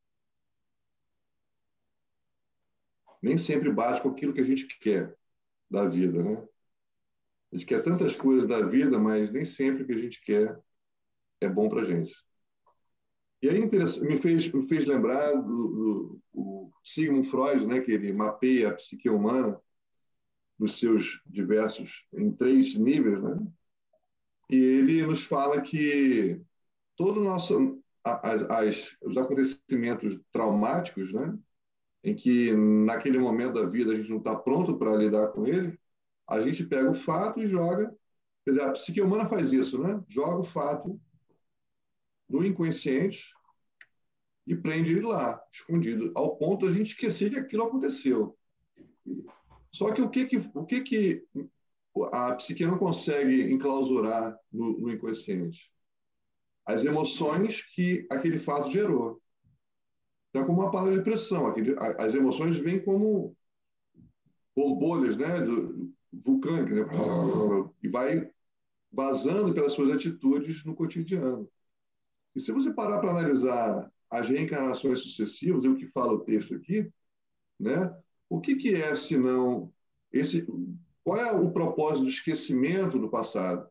Nem sempre bate com aquilo que a gente quer da vida, né? A gente quer tantas coisas da vida, mas nem sempre o que a gente quer é bom para a gente. E aí me fez, me fez lembrar do, do, do Sigmund Freud, né, que ele mapeia a psique humana nos seus diversos, em três níveis, né? E ele nos fala que todo o nosso, as, as, os acontecimentos traumáticos, né, em que naquele momento da vida a gente não está pronto para lidar com ele, a gente pega o fato e joga. Quer dizer, a psique humana faz isso, né? Joga o fato no inconsciente e prende ele lá, escondido, ao ponto de a gente esquecer que aquilo aconteceu. Só que o que, que, o que, que a psique não consegue enclausurar no, no inconsciente? As emoções que aquele fato gerou. Então, é como uma panela de pressão. Aquele, as emoções vêm como borbolhas, né, vulcânicas, né, e vai vazando pelas suas atitudes no cotidiano. E se você parar para analisar as reencarnações sucessivas, é o que fala o texto aqui, né, o que, que é, senão, esse, qual é o propósito do esquecimento do passado?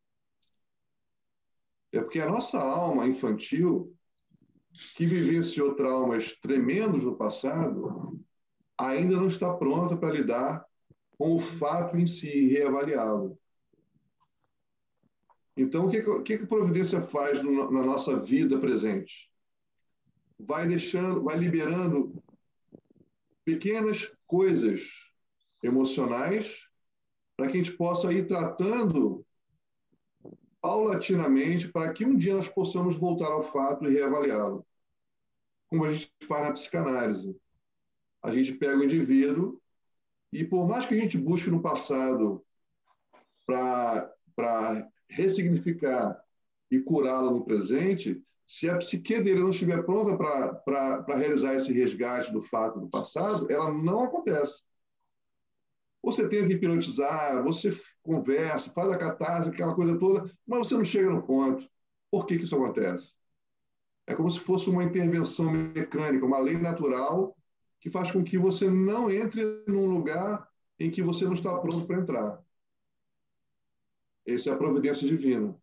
É porque a nossa alma infantil, que vivenciou traumas tremendos no passado, ainda não está pronta para lidar com o fato em si e reavaliá-lo. Então, o que, que, que a providência faz no, na nossa vida presente? Vai deixando, vai liberando pequenas coisas emocionais para que a gente possa ir tratando paulatinamente para que um dia nós possamos voltar ao fato e reavaliá-lo. Como a gente faz na psicanálise. A gente pega o indivíduo e, por mais que a gente busque no passado para ressignificar e curá-lo no presente, se a psique dele não estiver pronta para realizar esse resgate do fato do passado, ela não acontece. Você tenta hipnotizar, você conversa, faz a catarse, aquela coisa toda, mas você não chega no ponto. Por que que isso acontece? É como se fosse uma intervenção mecânica, uma lei natural que faz com que você não entre num lugar em que você não está pronto para entrar. Essa é a providência divina.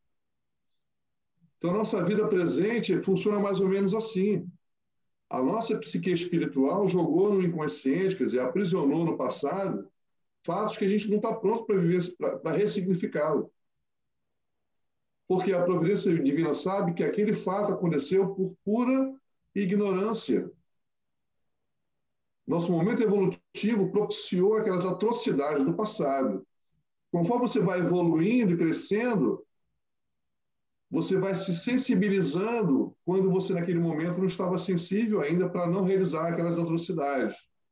Então, a nossa vida presente funciona mais ou menos assim. A nossa psique espiritual jogou no inconsciente, quer dizer, aprisionou no passado, fatos que a gente não está pronto para viver, para ressignificá-lo. Porque a providência divina sabe que aquele fato aconteceu por pura ignorância. Nosso momento evolutivo propiciou aquelas atrocidades do passado. Conforme você vai evoluindo e crescendo, você vai se sensibilizando quando você, naquele momento, não estava sensível ainda para não realizar aquelas atrocidades.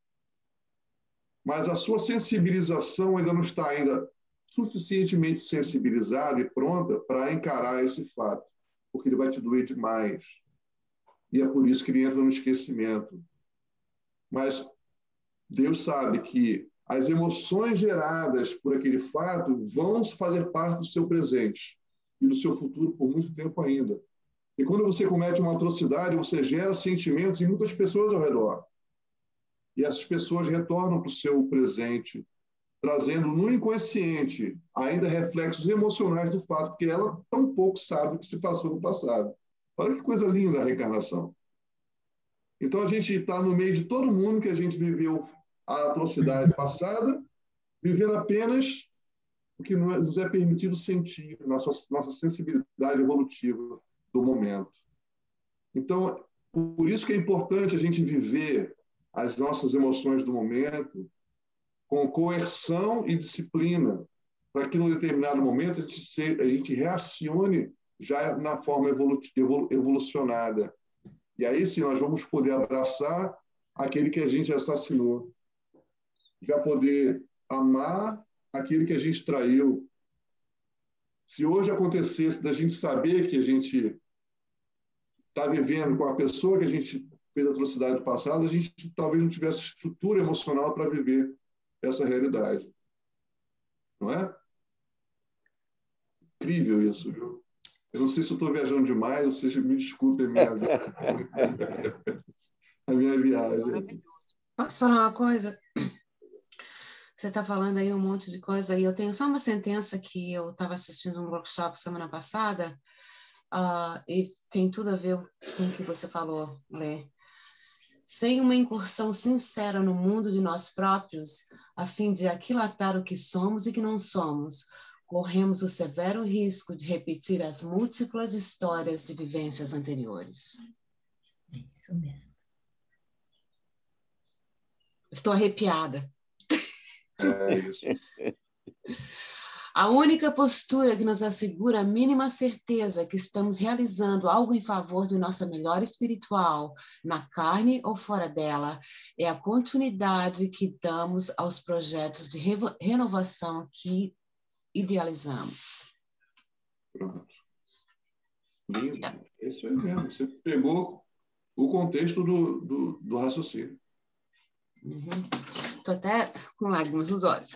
Mas a sua sensibilização ainda não está ainda suficientemente sensibilizada e pronta para encarar esse fato, porque ele vai te doer demais. E é por isso que ele entra no esquecimento. Mas Deus sabe que as emoções geradas por aquele fato vão fazer parte do seu presente e do seu futuro por muito tempo ainda. E quando você comete uma atrocidade, você gera sentimentos em muitas pessoas ao redor. E essas pessoas retornam para o seu presente, trazendo no inconsciente ainda reflexos emocionais do fato, porque ela tão pouco sabe o que se passou no passado. Olha que coisa linda a reencarnação. Então, a gente está no meio de todo mundo que a gente viveu a atrocidade passada, vivendo apenas o que nos é permitido sentir, nossa, nossa sensibilidade evolutiva do momento. Então, por isso que é importante a gente viver as nossas emoções do momento com coerção e disciplina, para que, num determinado momento, a gente, se, a gente reacione já na forma evolu evolucionada. E aí sim, nós vamos poder abraçar aquele que a gente assassinou, já poder amar aquele que a gente traiu. Se hoje acontecesse da gente saber que a gente está vivendo com a pessoa que a gente fez atrocidade no passado, a gente talvez não tivesse estrutura emocional para viver essa realidade. Não é? Incrível isso, viu? Eu não sei se eu estou viajando demais, ou seja, me desculpe a minha, a minha viagem. Posso falar uma coisa? Você está falando aí um monte de coisa, e eu tenho só uma sentença que eu estava assistindo um workshop semana passada, uh, e tem tudo a ver com o que você falou, Lê. Sem uma incursão sincera no mundo de nós próprios, a fim de aquilatar o que somos e que não somos, corremos o severo risco de repetir as múltiplas histórias de vivências anteriores. É isso mesmo. Estou arrepiada. É isso. A única postura que nos assegura a mínima certeza que estamos realizando algo em favor de nossa melhora espiritual, na carne ou fora dela, é a continuidade que damos aos projetos de renovação que idealizamos. Pronto. Lindo. É isso aí mesmo. Você pegou o contexto do, do, do raciocínio. Estou uhum. até com lágrimas nos olhos.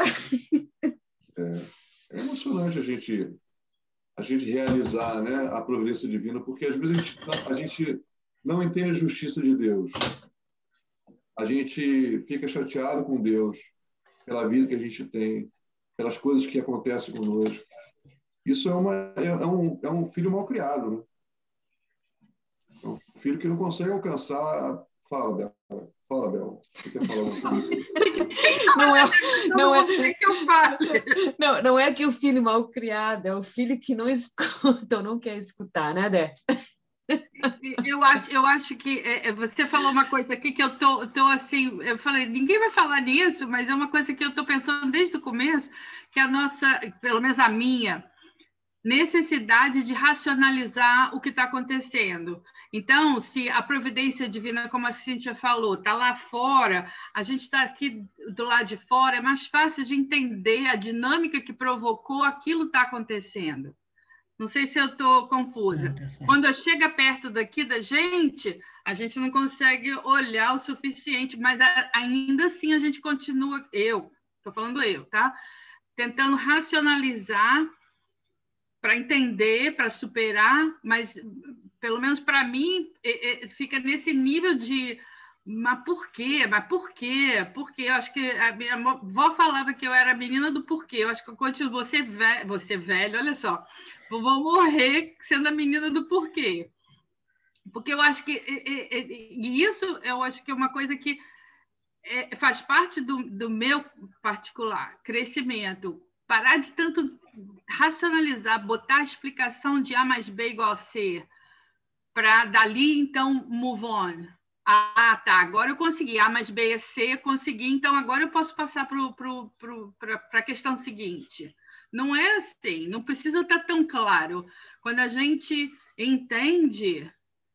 É. É emocionante a gente, a gente realizar, né, a providência divina, porque às vezes a gente, a gente não entende a justiça de Deus. A gente fica chateado com Deus pela vida que a gente tem, pelas coisas que acontecem conosco. Isso é, uma, é, um, é um filho mal criado, né? É um filho que não consegue alcançar... Fala, Bela. Fala, Bela. Você quer falar uma coisa? Não é, não, é, não, não é que o filho mal criado, é o filho que não escuta ou não quer escutar, né, Dé? Eu acho, eu acho que é, você falou uma coisa aqui que eu tô, tô assim, eu falei, ninguém vai falar nisso, mas é uma coisa que eu estou pensando desde o começo, que a nossa, pelo menos a minha, necessidade de racionalizar o que está acontecendo. Então, se a providência divina, como a Cíntia falou, está lá fora, a gente está aqui do lado de fora, é mais fácil de entender a dinâmica que provocou aquilo está acontecendo. Não sei se eu estou confusa. Ah, tá. Quando chega perto daqui da gente, a gente não consegue olhar o suficiente, mas ainda assim a gente continua, eu, estou falando eu, tá? Tentando racionalizar para entender, para superar, mas, pelo menos para mim, é, é, fica nesse nível de mas por quê? Mas por quê? Porque eu acho que a minha avó falava que eu era a menina do porquê. Eu acho que eu continuo, você velho, você velho, olha só, vou morrer sendo a menina do porquê. Porque eu acho que e, e, e isso eu acho que é uma coisa que é, faz parte do, do meu particular crescimento. Parar de tanto racionalizar, botar a explicação de A mais B igual a C, para dali, então, move on. Ah, tá, agora eu consegui. A mais B é C, consegui, então agora eu posso passar para a questão seguinte. Não é assim, não precisa estar tão claro. Quando a gente entende,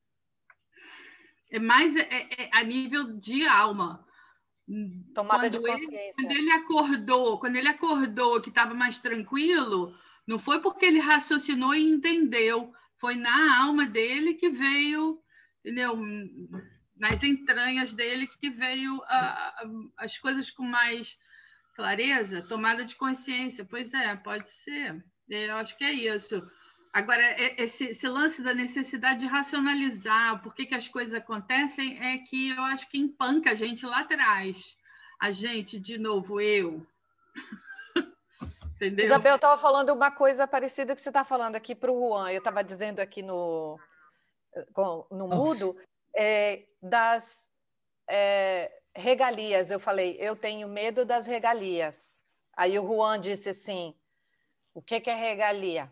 é mais é, é a nível de alma. Tomada quando de consciência. Ele, quando ele acordou, quando ele acordou que estava mais tranquilo, não foi porque ele raciocinou e entendeu, foi na alma dele que veio, entendeu? Nas entranhas dele que veio a, a, as coisas com mais clareza, tomada de consciência. Pois é, pode ser. Eu acho que é isso. Agora, esse, esse lance da necessidade de racionalizar por que, que as coisas acontecem é que eu acho que empanca a gente lá atrás. A gente, de novo, eu. Entendeu? Isabel, eu estava falando uma coisa parecida que você está falando aqui para o Juan. Eu estava dizendo aqui no, no mudo é, das é, regalias. Eu falei, eu tenho medo das regalias. Aí o Juan disse assim, o que, que é regalia?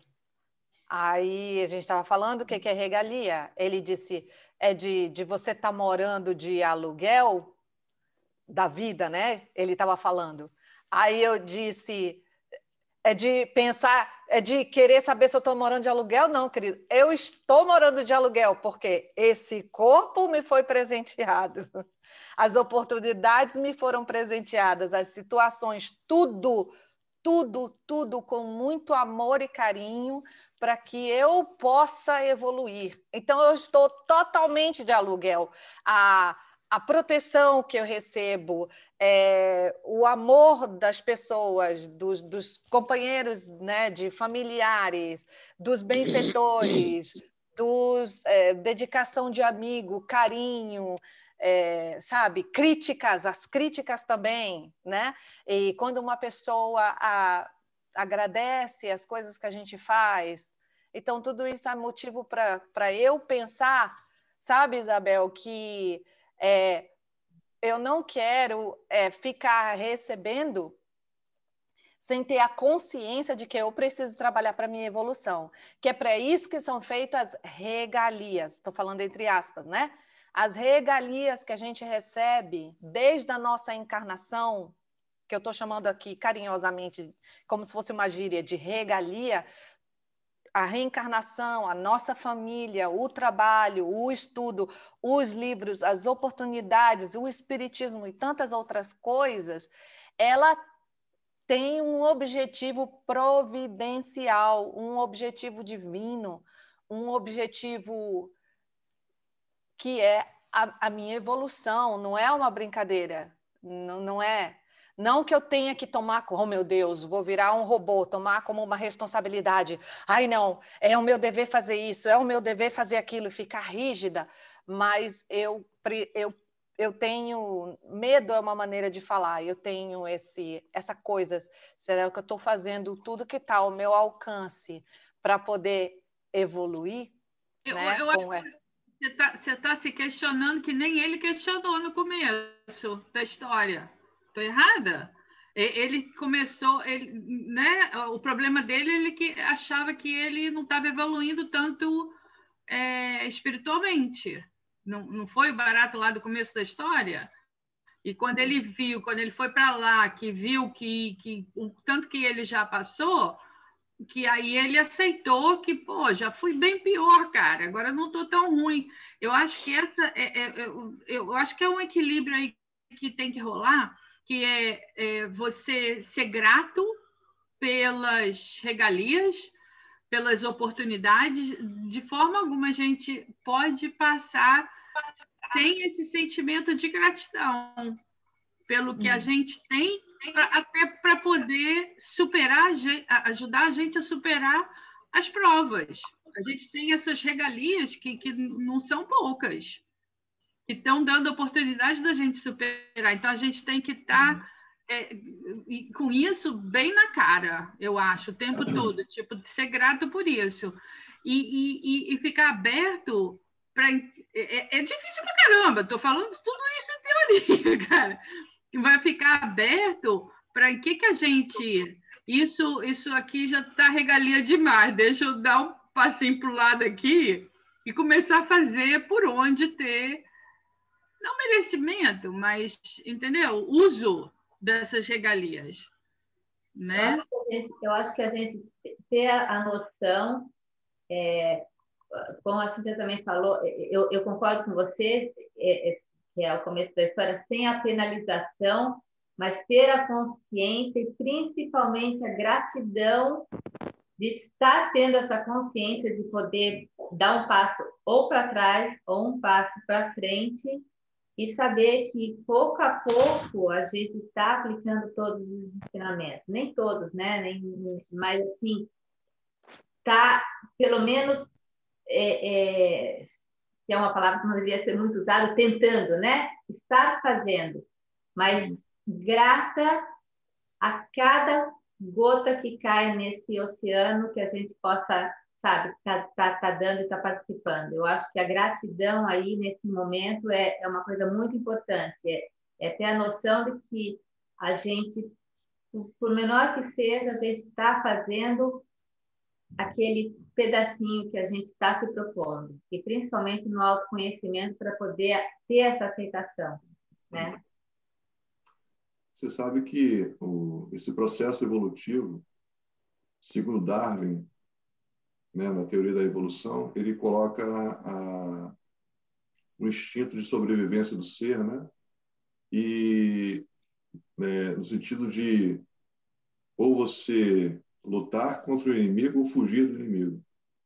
Aí a gente estava falando o que, que é regalia. Ele disse, é de, de você estar tá morando de aluguel da vida, né? Ele estava falando. Aí eu disse, é de pensar, é de querer saber se eu estou morando de aluguel? Não, querido. Eu estou morando de aluguel, porque esse corpo me foi presenteado. As oportunidades me foram presenteadas, as situações, tudo, tudo, tudo com muito amor e carinho para que eu possa evoluir. Então, eu estou totalmente de aluguel. A, a proteção que eu recebo, é, o amor das pessoas, dos, dos companheiros, né, de familiares, dos benfeitores, dos, é, dedicação de amigo, carinho, é, sabe, críticas, as críticas também, né? E quando uma pessoa a, agradece as coisas que a gente faz, então tudo isso é motivo para eu pensar, sabe, Isabel, que é, eu não quero é, ficar recebendo sem ter a consciência de que eu preciso trabalhar para a minha evolução, que é para isso que são feitas as regalias, estou falando entre aspas, né? As regalias que a gente recebe desde a nossa encarnação, que eu estou chamando aqui carinhosamente, como se fosse uma gíria de regalia, a reencarnação, a nossa família, o trabalho, o estudo, os livros, as oportunidades, o espiritismo e tantas outras coisas, ela tem um objetivo providencial, um objetivo divino, um objetivo que é a, a minha evolução, não é uma brincadeira, não, não é. Não que eu tenha que tomar, oh meu Deus, vou virar um robô, tomar como uma responsabilidade. Ai, não, é o meu dever fazer isso, é o meu dever fazer aquilo, ficar rígida, mas eu, eu, eu tenho, medo é uma maneira de falar, eu tenho esse, essa coisa, será que eu estou fazendo tudo que está ao meu alcance para poder evoluir? Eu, né? eu acho que você está você tá se questionando que nem ele questionou no começo da história. Estou errada? Ele começou, ele, né? O problema dele ele que achava que ele não estava evoluindo tanto é, espiritualmente. Não, não foi o barato lá do começo da história? E quando ele viu, quando ele foi para lá, que viu que, que o tanto que ele já passou, que aí ele aceitou que, pô, já fui bem pior, cara, agora não estou tão ruim. Eu acho que essa é, é, eu, eu acho que é um equilíbrio aí que tem que rolar, que é, é você ser grato pelas regalias, pelas oportunidades, de forma alguma a gente pode passar sem esse sentimento de gratidão pelo que a gente tem, pra, até para poder superar, ajudar a gente a superar as provas. A gente tem essas regalias que, que não são poucas, que estão dando oportunidade da gente superar. Então, a gente tem que estar tá, é, com isso bem na cara, eu acho, o tempo todo, tipo, ser grato por isso. E, e, e ficar aberto para... É, é difícil pra caramba, estou falando tudo isso em teoria, cara. Vai ficar aberto para que, que a gente... Isso, isso aqui já está regalia demais. Deixa eu dar um passinho para o lado aqui e começar a fazer por onde ter... Não merecimento, mas, entendeu? Uso dessas regalias. Né? Eu acho que a gente, eu acho que a gente ter a noção, é, como a Cíntia também falou, eu, eu concordo com você, é, que é o começo da história, sem a penalização, mas ter a consciência e principalmente a gratidão de estar tendo essa consciência de poder dar um passo ou para trás ou um passo para frente e saber que pouco a pouco a gente está aplicando todos os ensinamentos, nem todos, né? Nem, mas assim, tá pelo menos é, é, que é uma palavra que não devia ser muito usada, tentando, né? Estar fazendo, mas grata a cada gota que cai nesse oceano que a gente possa, sabe, tá, tá, tá dando e tá participando. Eu acho que a gratidão aí, nesse momento, é, é uma coisa muito importante, é, é ter a noção de que a gente por menor que seja, a gente está fazendo aquele pedacinho que a gente está se propondo, e principalmente no autoconhecimento para poder ter essa aceitação, né? Você sabe que o, esse processo evolutivo, segundo Darwin, né, na teoria da evolução, ele coloca a, o instinto de sobrevivência do ser, né? E né, no sentido de ou você lutar contra o inimigo ou fugir do inimigo.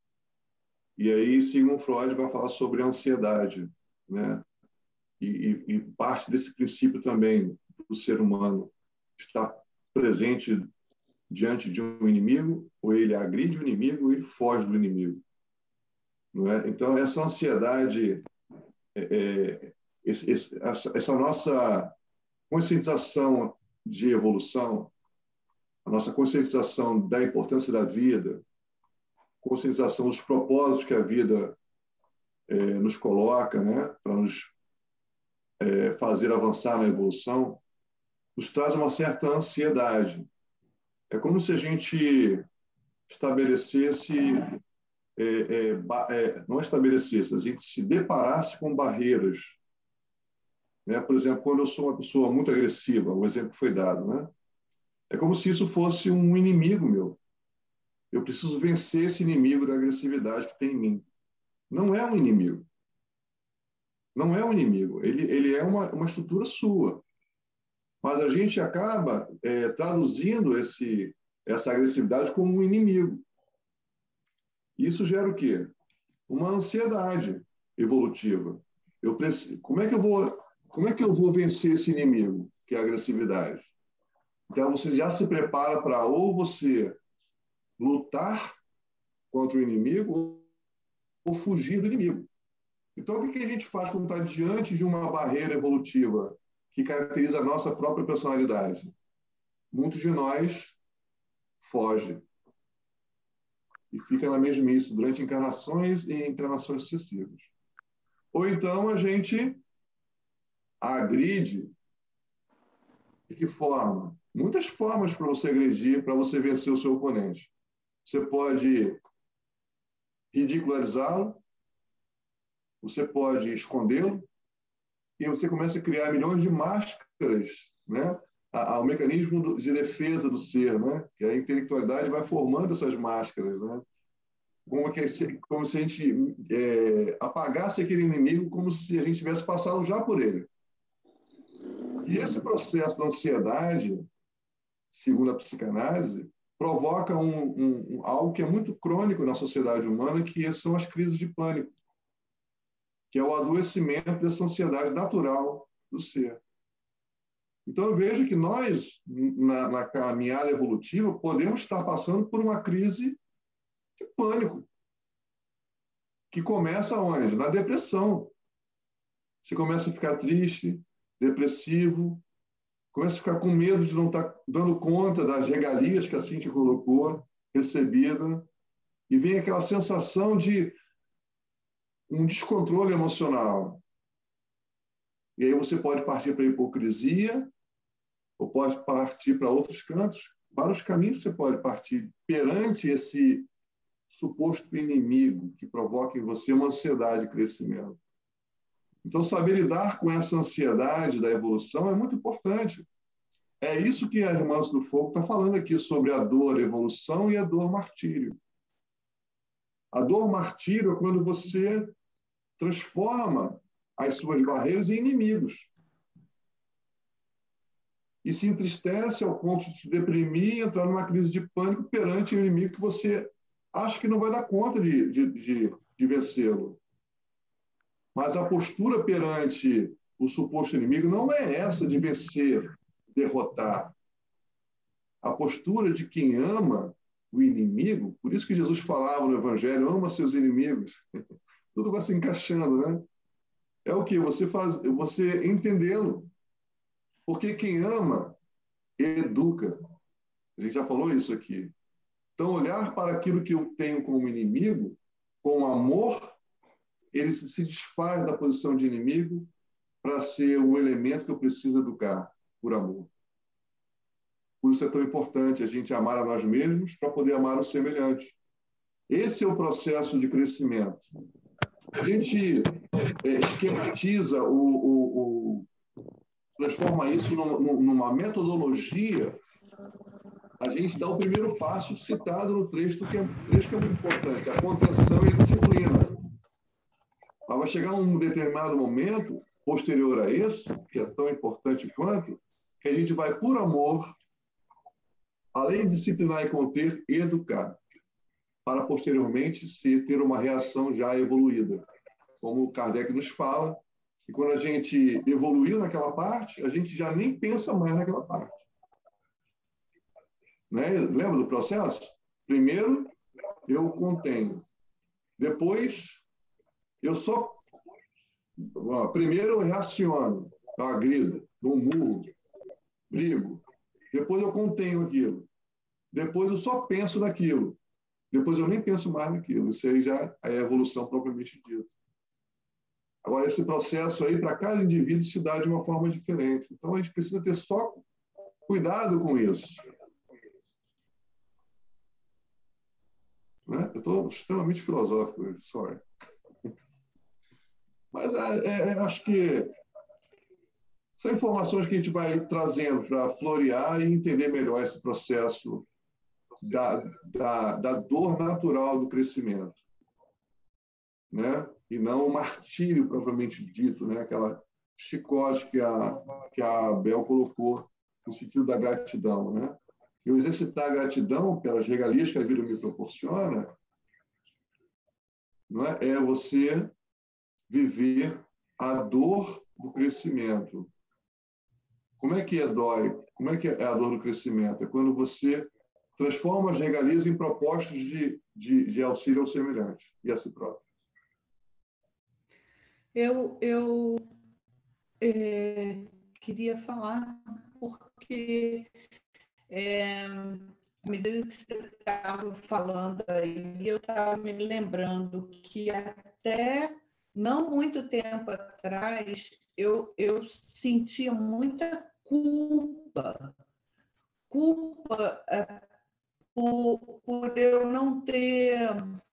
E aí Sigmund Freud vai falar sobre a ansiedade, né? E, e, e parte desse princípio também do ser humano estar presente diante de um inimigo, ou ele agride o inimigo, ou ele foge do inimigo. Não é? Então, essa ansiedade, é, é, esse, esse, essa, essa nossa conscientização de evolução, a nossa conscientização da importância da vida, conscientização dos propósitos que a vida é, nos coloca, né, para nos é, fazer avançar na evolução, nos traz uma certa ansiedade. É como se a gente estabelecesse, é, é, é, não estabelecesse, a gente se deparasse com barreiras. Né? Por exemplo, quando eu sou uma pessoa muito agressiva, o exemplo que foi dado, né? É como se isso fosse um inimigo meu. Eu preciso vencer esse inimigo da agressividade que tem em mim. Não é um inimigo. Não é um inimigo. Ele, ele é uma, uma estrutura sua. Mas a gente acaba é, traduzindo esse, essa agressividade como um inimigo. Isso gera o quê? Uma ansiedade evolutiva. Eu preciso, como é que eu vou, como é que eu vou vencer esse inimigo, que é a agressividade? Então, você já se prepara para ou você lutar contra o inimigo ou fugir do inimigo. Então, o que a gente faz quando está diante de uma barreira evolutiva que caracteriza a nossa própria personalidade? Muitos de nós fogem e fica na mesmice durante encarnações e encarnações sucessivas. Ou então a gente agride. De que forma? Muitas formas para você agredir, para você vencer o seu oponente. Você pode ridicularizá-lo, você pode escondê-lo, e você começa a criar milhões de máscaras, né? O mecanismo de defesa do ser, né? Que a intelectualidade vai formando essas máscaras, né? Como, que, como se a gente é, apagasse aquele inimigo, como se a gente tivesse passado já por ele. E esse processo da ansiedade, segundo a psicanálise, provoca um, um, um, algo que é muito crônico na sociedade humana, que são as crises de pânico, que é o adoecimento dessa ansiedade natural do ser. Então, eu vejo que nós, na, na caminhada evolutiva, podemos estar passando por uma crise de pânico, que começa onde? Na depressão. Você começa a ficar triste, depressivo, começa a ficar com medo de não estar dando conta das regalias que a Cíntia colocou, recebida, e vem aquela sensação de um descontrole emocional. E aí você pode partir para a hipocrisia, ou pode partir para outros cantos. Vários caminhos você pode partir perante esse suposto inimigo que provoca em você uma ansiedade de crescimento. Então, saber lidar com essa ansiedade da evolução é muito importante. É isso que a Irmã do Fogo está falando aqui, sobre a dor evolução e a dor martírio. A dor martírio é quando você transforma as suas barreiras em inimigos. E se entristece ao ponto de se deprimir e entrar numa crise de pânico perante o inimigo que você acha que não vai dar conta de, de, de, de vencê-lo. Mas a postura perante o suposto inimigo não é essa de vencer, derrotar. A postura de quem ama o inimigo, por isso que Jesus falava no Evangelho, ama seus inimigos. Tudo vai se encaixando, né? É o que? Você, faz, você entendê-lo. Porque quem ama, educa. A gente já falou isso aqui. Então, olhar para aquilo que eu tenho como inimigo, com amor, ele se desfaz da posição de inimigo para ser o elemento que eu preciso educar, por amor. Por isso é tão importante a gente amar a nós mesmos para poder amar o semelhante. Esse é o processo de crescimento. A gente é, esquematiza, o, o, o, transforma isso numa, numa metodologia. A gente dá o primeiro passo citado no trecho que, é, trecho que é muito importante, a contenção e a disciplina. Mas vai chegar um determinado momento, posterior a esse, que é tão importante quanto, que a gente vai, por amor, além de disciplinar e conter, educar, para posteriormente se ter uma reação já evoluída. Como Kardec nos fala, que quando a gente evoluiu naquela parte, a gente já nem pensa mais naquela parte. Né? Lembra do processo? Primeiro, eu contenho. Depois, eu só... Primeiro, eu reaciono, eu agrido, dou um murro, brigo. Depois, eu contenho aquilo. Depois, eu só penso naquilo. Depois, eu nem penso mais naquilo. Isso aí já é a evolução propriamente dita. Agora, esse processo aí, para cada indivíduo, se dá de uma forma diferente. Então, a gente precisa ter só cuidado com isso. Né? Eu estou extremamente filosófico hoje, sorry. Mas é, é, acho que são informações que a gente vai trazendo para florear e entender melhor esse processo da, da, da dor natural do crescimento. Né? E não o martírio propriamente dito, né? Aquela chicose que a, que a Bel colocou no sentido da gratidão. Né? Eu exercitar a gratidão pelas regalias que a vida me proporciona, não é? É você viver a dor do crescimento. Como é que é dói? Como é que é a dor do crescimento? É quando você transforma as regalias em propostas de, de, de auxílio ao semelhante e a si próprio. Eu, eu é, queria falar porque é, à medida que você estava falando aí, eu estava me lembrando que até não muito tempo atrás eu, eu sentia muita culpa, culpa é, por, por eu não ter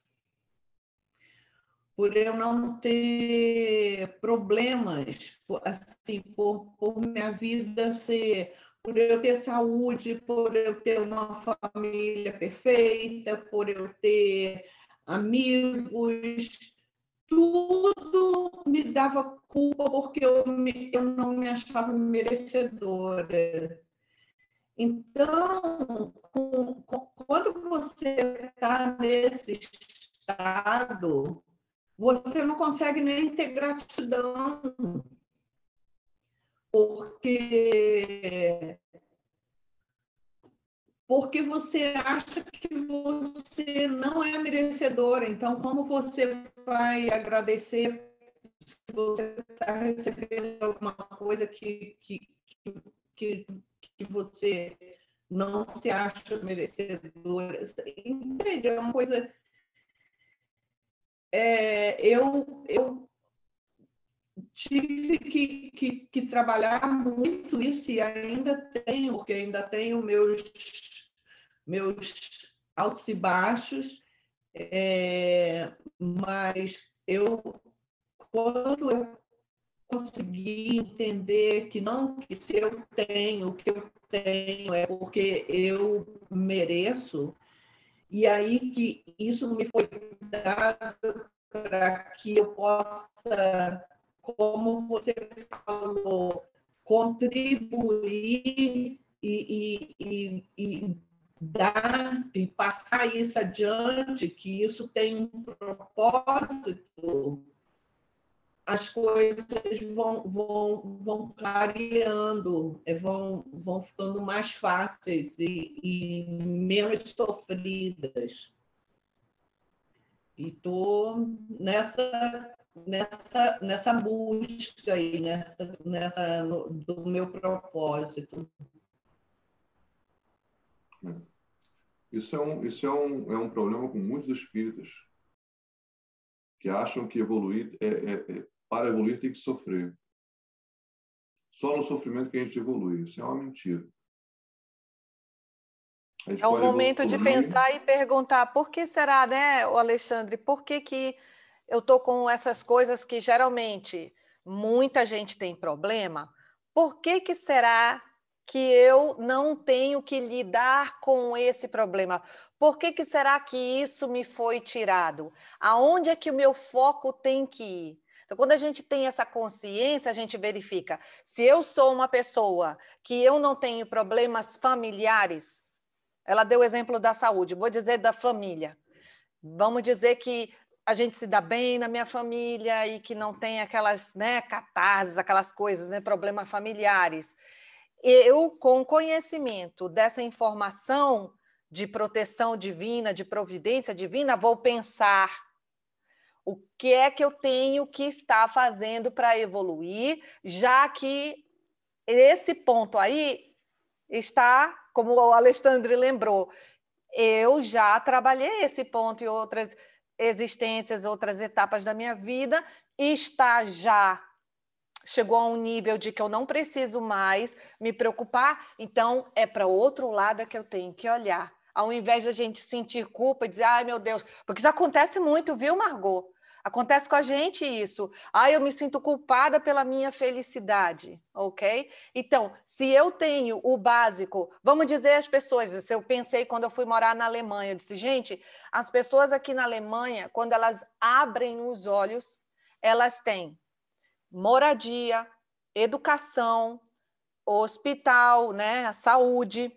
por eu não ter problemas, assim, por, por minha vida ser, por eu ter saúde, por eu ter uma família perfeita, por eu ter amigos, tudo me dava culpa porque eu, me, eu não me achava merecedora. Então, com, com, quando você está nesse estado, você não consegue nem ter gratidão, porque, porque você acha que você não é merecedora. Então, como você vai agradecer se você está recebendo alguma coisa que, que, que, que você não se acha merecedora? Entende? É uma coisa... É, eu, eu tive que, que, que trabalhar muito isso e ainda tenho, porque ainda tenho meus, meus altos e baixos, é, mas eu, quando eu consegui entender que não, que se eu tenho, o que eu tenho é porque eu mereço, e aí que isso me foi dado para que eu possa, como você falou, contribuir e, e, e dar e passar isso adiante, que isso tem um propósito, as coisas vão, vão, vão clareando, vão, vão ficando mais fáceis e, e menos sofridas. E estou nessa, nessa, nessa busca aí, nessa, nessa, no, do meu propósito. Isso é um, isso é um, é um problema com muitos espíritas que acham que evoluir é, é, é, para evoluir tem que sofrer. Só no sofrimento que a gente evolui. Isso é uma mentira. É um momento de pensar e perguntar por que será, né, o Alexandre, por que que eu estou com essas coisas que geralmente muita gente tem problema? Por que que será que eu não tenho que lidar com esse problema? Por que que será que isso me foi tirado? Aonde é que o meu foco tem que ir? Então, quando a gente tem essa consciência, a gente verifica. Se eu sou uma pessoa que eu não tenho problemas familiares, ela deu o exemplo da saúde, vou dizer da família. Vamos dizer que a gente se dá bem na minha família e que não tem aquelas, né, catarses, aquelas coisas, né, problemas familiares. Eu, com conhecimento dessa informação de proteção divina, de providência divina, vou pensar o que é que eu tenho que estar fazendo para evoluir, já que esse ponto aí está, como o Alexandre lembrou, eu já trabalhei esse ponto em outras existências, outras etapas da minha vida, e está já, chegou a um nível de que eu não preciso mais me preocupar, então é para o outro lado que eu tenho que olhar. Ao invés de a gente sentir culpa e dizer, ai meu Deus, porque isso acontece muito, viu, Margot? Acontece com a gente isso. Ah, eu me sinto culpada pela minha felicidade, ok? Então, se eu tenho o básico, vamos dizer às pessoas, se eu pensei quando eu fui morar na Alemanha, eu disse, gente, as pessoas aqui na Alemanha, quando elas abrem os olhos, elas têm moradia, educação, hospital, né, saúde,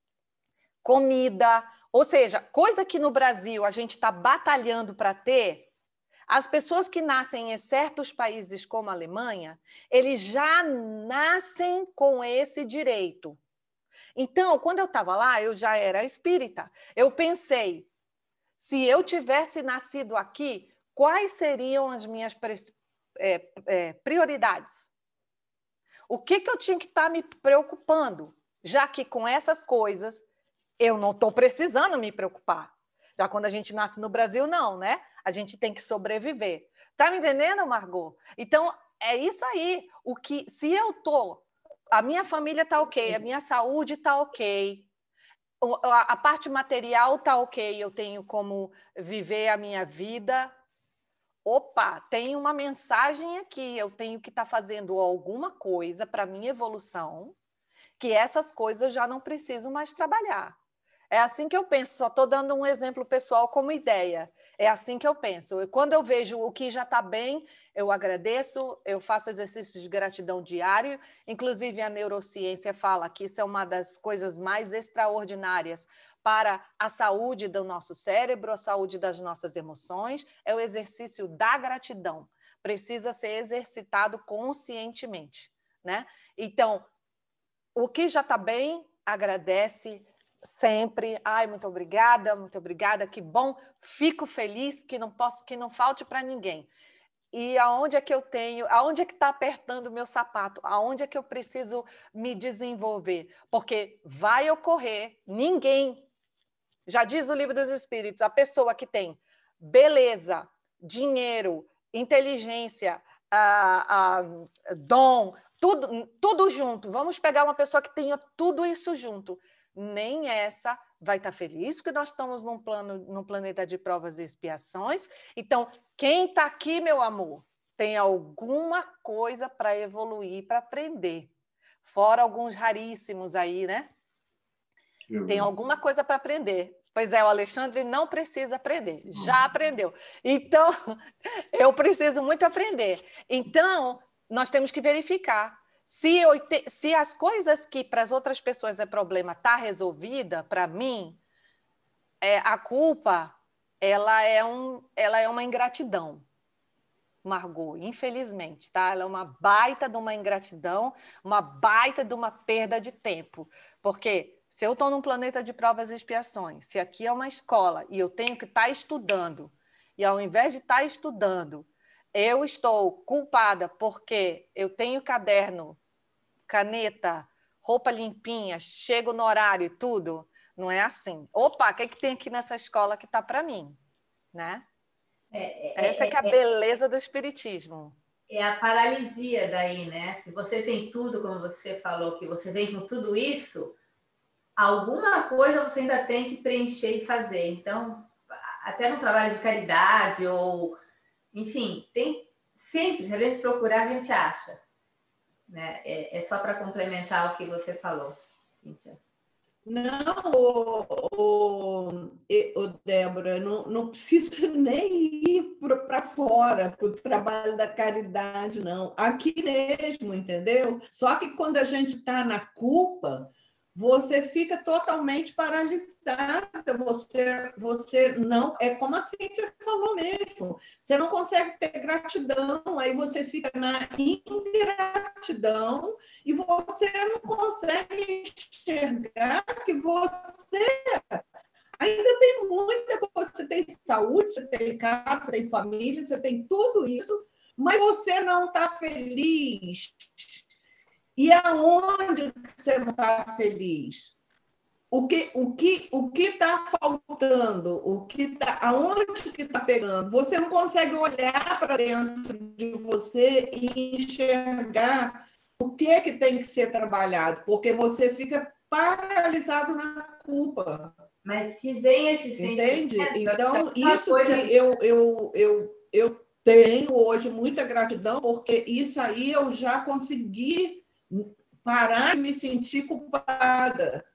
comida, ou seja, coisa que no Brasil a gente está batalhando para ter. As pessoas que nascem em certos países como a Alemanha, eles já nascem com esse direito. Então, quando eu estava lá, eu já era espírita. Eu pensei, se eu tivesse nascido aqui, quais seriam as minhas é, é, prioridades? O que, que eu tinha que estar me preocupando? Já que com essas coisas, eu não estou precisando me preocupar. Já quando a gente nasce no Brasil, não, né? A gente tem que sobreviver. Tá me entendendo, Margot? Então, é isso aí. O que, se eu tô, a minha família tá ok, a minha saúde tá ok, a, a parte material tá ok, eu tenho como viver a minha vida. Opa, tem uma mensagem aqui, eu tenho que estar tá fazendo alguma coisa para minha evolução, que essas coisas já não preciso mais trabalhar. É assim que eu penso, só estou dando um exemplo pessoal como ideia. É assim que eu penso. E quando eu vejo o que já está bem, eu agradeço, eu faço exercícios de gratidão diário. Inclusive, a neurociência fala que isso é uma das coisas mais extraordinárias para a saúde do nosso cérebro, a saúde das nossas emoções, é o exercício da gratidão. Precisa ser exercitado conscientemente, né? Então, o que já está bem, agradece sempre. Ai, muito obrigada, muito obrigada, que bom. Fico feliz que não posso, que não falte para ninguém. E aonde é que eu tenho, aonde é que está apertando o meu sapato? Aonde é que eu preciso me desenvolver? Porque vai ocorrer, ninguém, já diz o Livro dos Espíritos, a pessoa que tem beleza, dinheiro, inteligência, a, a, dom, tudo, tudo junto. Vamos pegar uma pessoa que tenha tudo isso junto. Nem essa vai estar feliz, porque nós estamos num, plano, num planeta de provas e expiações. Então, quem está aqui, meu amor, tem alguma coisa para evoluir, para aprender. Fora alguns raríssimos aí, né? Uhum. Tem alguma coisa para aprender. Pois é, o Alexandre não precisa aprender, já aprendeu. Então, eu preciso muito aprender. Então, nós temos que verificar. Se, eu, se as coisas que para as outras pessoas é problema está resolvida, para mim, é, a culpa ela é, um, ela é uma ingratidão, Margot, infelizmente. Tá? Ela é uma baita de uma ingratidão, uma baita de uma perda de tempo. Porque se eu estou num planeta de provas e expiações, se aqui é uma escola e eu tenho que estar estudando, e ao invés de estar estudando, eu estou culpada porque eu tenho caderno, caneta, roupa limpinha, chego no horário e tudo. Não é assim. Opa, o que, é que tem aqui nessa escola que está para mim? Né? É, é, Essa é, é que é a beleza do espiritismo. É a paralisia daí, né? Se você tem tudo, como você falou, que você vem com tudo isso, alguma coisa você ainda tem que preencher e fazer. Então, até no trabalho de caridade ou, enfim, tem sempre, se a gente procurar, a gente acha. Né? É, é só para complementar o que você falou, Cíntia. Não, ô, ô, ô, Débora, não, não precisa nem ir para fora, para o trabalho da caridade, não. Aqui mesmo, entendeu? Só que quando a gente está na culpa, você fica totalmente paralisada, você, você não, é como a Cíntia falou mesmo, você não consegue ter gratidão, aí você fica na ingratidão e você não consegue enxergar que você ainda tem muita coisa, você tem saúde, você tem casa, você tem família, você tem tudo isso, mas você não está feliz. E aonde você não está feliz? O que o que o que está faltando? O que tá, aonde que está pegando? Você não consegue olhar para dentro de você e enxergar o que é que tem que ser trabalhado, porque você fica paralisado na culpa. Mas se vem esse sentimento... Entende? Então, é isso coisa... que eu, eu, eu, eu tenho hoje muita gratidão, porque isso aí eu já consegui parar e me sentir culpada.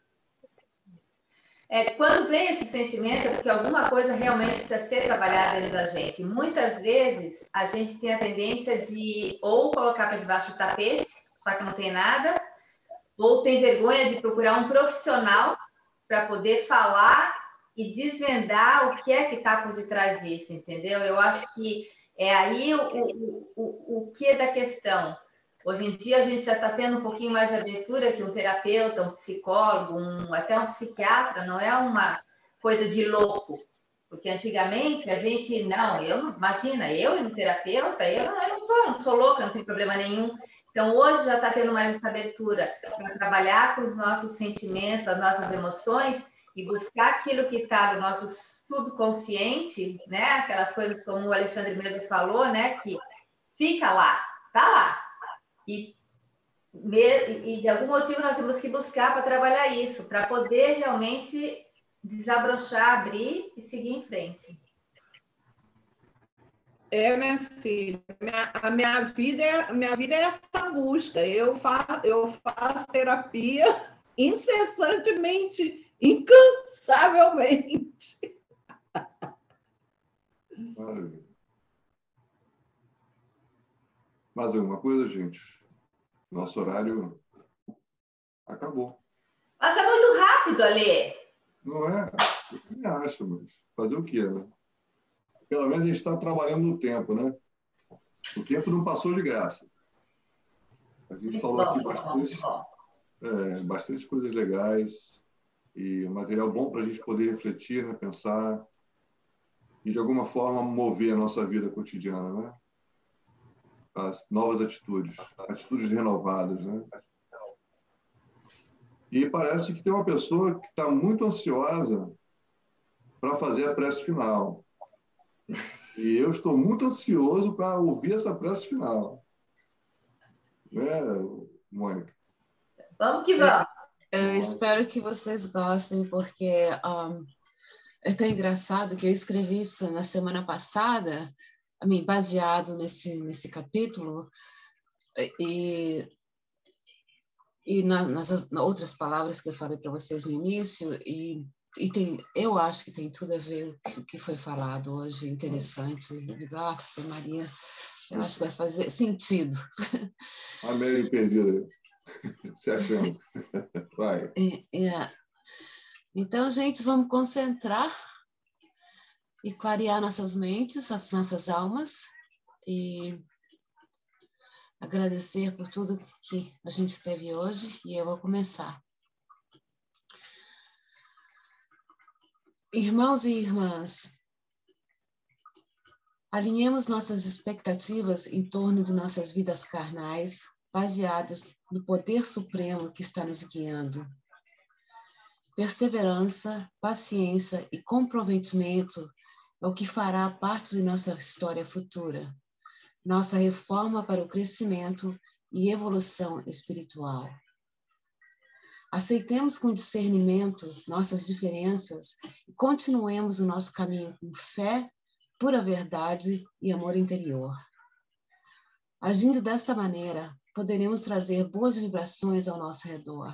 É, quando vem esse sentimento, é porque alguma coisa realmente precisa ser trabalhada dentro da gente. Muitas vezes, a gente tem a tendência de ou colocar para debaixo do tapete, só que não tem nada, ou tem vergonha de procurar um profissional para poder falar e desvendar o que é que está por detrás disso, entendeu? Eu acho que é aí o, o, o, o que é da questão. Hoje em dia, a gente já está tendo um pouquinho mais de abertura que um terapeuta, um psicólogo, um, até um psiquiatra, não é uma coisa de louco. Porque antigamente a gente, não, eu, imagina, eu e um terapeuta, eu, eu não, tô, não sou louca, não tem problema nenhum. Então, hoje já está tendo mais essa abertura para trabalhar com os nossos sentimentos, as nossas emoções e buscar aquilo que está no nosso subconsciente, né? Aquelas coisas como o Alexandre mesmo falou, né? Que fica lá, tá lá. E, e de algum motivo nós temos que buscar para trabalhar isso, para poder realmente desabrochar, abrir e seguir em frente. É, minha filha, minha, a minha vida, é, minha vida é essa busca. Eu faço, eu faço terapia incessantemente, incansavelmente. Mais alguma coisa, gente? Nosso horário acabou. Passa muito rápido, Alê. Não é? Eu também acho, mas fazer o quê, né? Pelo menos a gente está trabalhando no tempo, né? O tempo não passou de graça. A gente falou aqui bastante, é, bastante coisas legais e material bom para a gente poder refletir, né? Pensar e, de alguma forma, mover a nossa vida cotidiana, né? As novas atitudes, atitudes renovadas, né? E parece que tem uma pessoa que está muito ansiosa para fazer a prece final. E eu estou muito ansioso para ouvir essa prece final. Né, Mônica? Vamos que vamos. Eu, eu espero que vocês gostem, porque um, é tão engraçado que eu escrevi isso na semana passada, I mean, baseado nesse, nesse capítulo, e, e na, nas, nas outras palavras que eu falei para vocês no início, e, e tem, eu acho que tem tudo a ver com o que foi falado hoje, interessante. Eu digo, ah, Maria, eu acho que vai fazer sentido. A Mary perdida. Se achando. Vai. É, é. Então, gente, vamos concentrar e clarear nossas mentes, as nossas almas, e agradecer por tudo que a gente teve hoje, e eu vou começar. Irmãos e irmãs, alinhemos nossas expectativas em torno de nossas vidas carnais, baseadas no poder supremo que está nos guiando. Perseverança, paciência e comprometimento é o que fará parte de nossa história futura, nossa reforma para o crescimento e evolução espiritual. Aceitemos com discernimento nossas diferenças e continuemos o nosso caminho com fé, pura verdade e amor interior. Agindo desta maneira, poderemos trazer boas vibrações ao nosso redor.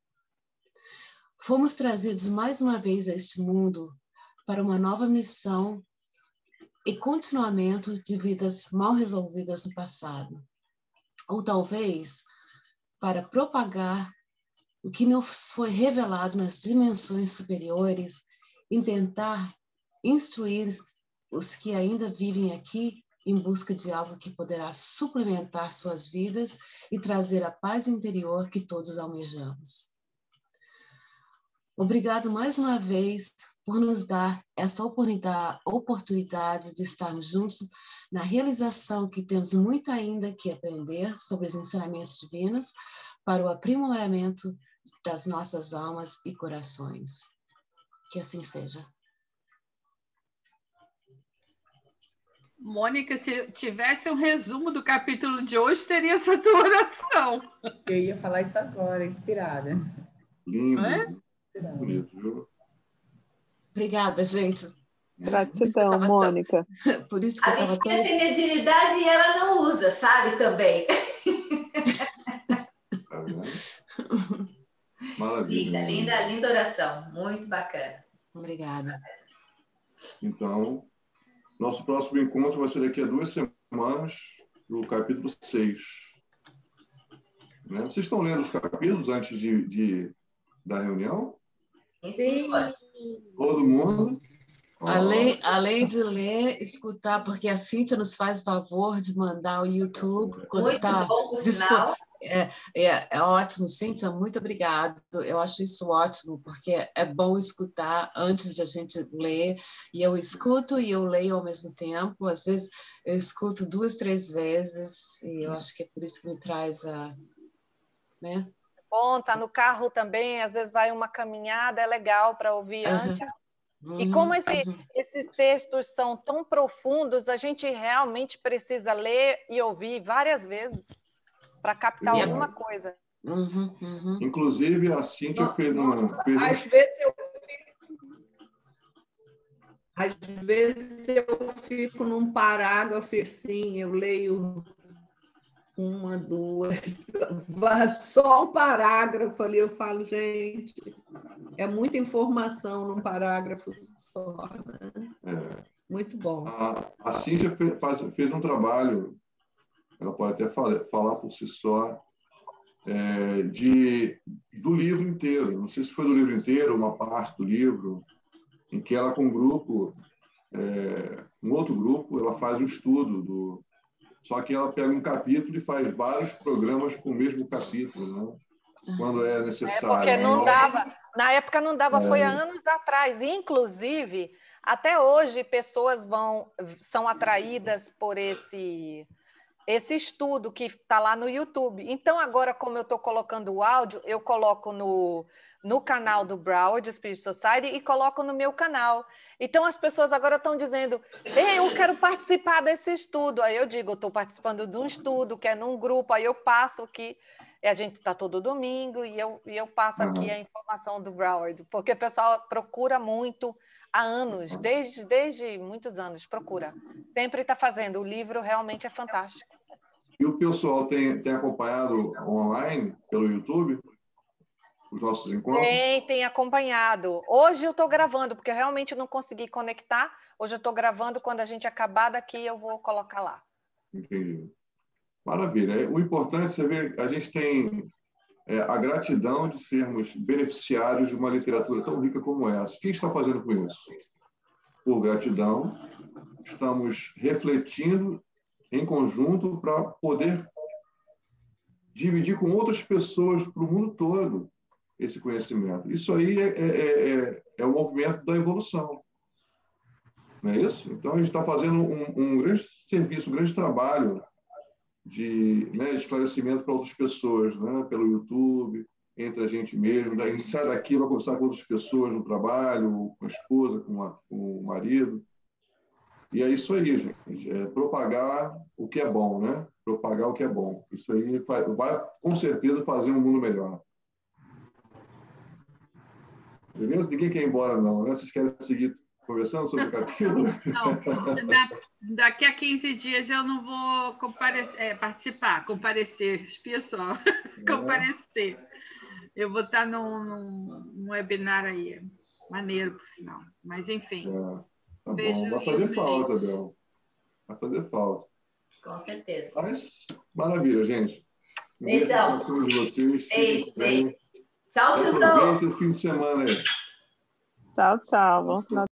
Fomos trazidos mais uma vez a este mundo para uma nova missão e continuamento de vidas mal resolvidas no passado. Ou talvez para propagar o que nos foi revelado nas dimensões superiores e tentar instruir os que ainda vivem aqui em busca de algo que poderá suplementar suas vidas e trazer a paz interior que todos almejamos. Obrigado mais uma vez por nos dar essa oportunidade, oportunidade de estarmos juntos na realização que temos muito ainda que aprender sobre os ensinamentos divinos para o aprimoramento das nossas almas e corações. Que assim seja. Mônica, se tivesse um resumo do capítulo de hoje, teria essa tua oração. Eu ia falar isso agora, inspirada. Lindo. Não é? Bonito, viu? Obrigada, gente. Gratidão, Mônica. Por isso que eu estava tão... A gente tem mediunidade e ela não usa, sabe, também. Tá vendo? Maravilha. Linda, linda, linda oração. Muito bacana. Obrigada. Então, nosso próximo encontro vai ser daqui a duas semanas, no capítulo seis. Né? Vocês estão lendo os capítulos antes de, de da reunião? Sim. Todo mundo? Além, além de ler, escutar, porque a Cíntia nos faz favor de mandar o YouTube. Quando muito tá bom, por dispo... sinal. É, é, é ótimo, Cíntia, muito obrigada. Eu acho isso ótimo, porque é bom escutar antes de a gente ler. E eu escuto e eu leio ao mesmo tempo. Às vezes eu escuto duas, três vezes, e eu acho que é por isso que me traz a... Né? Bom, tá no carro também, às vezes vai uma caminhada, é legal para ouvir Uhum. antes. Uhum. E como esse, Uhum. esses textos são tão profundos, a gente realmente precisa ler e ouvir várias vezes para captar Exato. alguma coisa. Uhum. Uhum. Inclusive, a Cíntia fez um... Fez Às um... vezes eu fico... Às vezes eu fico num parágrafo assim, eu leio uma, duas, só um parágrafo ali, eu falo, gente, é muita informação num parágrafo só. Né? É. Muito bom. A, a Cíntia fez, faz, fez um trabalho, ela pode até falar, falar por si só, é, de, do livro inteiro. Não sei se foi do livro inteiro, uma parte do livro, em que ela, com um grupo, é, um outro grupo, ela faz um estudo do... Só que ela pega um capítulo e faz vários programas com o mesmo capítulo, né? Quando é necessário. É porque não né? dava, na época não dava, É. foi há anos atrás. Inclusive, até hoje, pessoas vão, são atraídas por esse, esse estudo que está lá no YouTube. Então, agora, como eu estou colocando o áudio, eu coloco no, no canal do Broward Spirit Society e coloco no meu canal. Então, as pessoas agora estão dizendo, ei, eu quero participar desse estudo. Aí eu digo, eu estou participando de um estudo, que é num grupo, aí eu passo aqui, e a gente está todo domingo, e eu, e eu passo Uhum. aqui a informação do Broward, porque o pessoal procura muito há anos, desde, desde muitos anos, procura. Sempre está fazendo, o livro realmente é fantástico. E o pessoal tem, tem acompanhado online, pelo YouTube, os nossos encontros? Tem, tem acompanhado. Hoje eu estou gravando, porque eu realmente não consegui conectar. Hoje eu estou gravando, quando a gente acabar daqui, eu vou colocar lá. Entendi. Maravilha. O importante, você vê, a gente tem é, a gratidão de sermos beneficiários de uma literatura tão rica como essa. O que está fazendo com isso? Por gratidão, estamos refletindo em conjunto para poder dividir com outras pessoas para o mundo todo esse conhecimento. Isso aí é, é, é, é o movimento da evolução. Não é isso? Então, a gente está fazendo um, um grande serviço, um grande trabalho de, né, esclarecimento para outras pessoas, né, pelo YouTube, entre a gente mesmo. A gente sai daqui, vai conversar com outras pessoas no trabalho, com a esposa, com, a, com o marido. E é isso aí, gente. É propagar o que é bom, né? Propagar o que é bom. Isso aí vai, vai com certeza, fazer um mundo melhor. Beleza? Ninguém quer ir embora, não, né? Vocês querem seguir conversando sobre o capítulo? Não, da, daqui a quinze dias eu não vou comparecer, é, participar, comparecer, espia só, é. comparecer. Eu vou estar num, num, num webinar aí, maneiro, por sinal. Mas, enfim. É, tá bom, vai fazer falta, Bel. Vai fazer falta. Com certeza. Mas, maravilha, gente. Beijão. Um beijo de vocês. Beijo, beijo. Tchau, tiozão. Aproveitem o fim de semana aí. Tchau, tchau.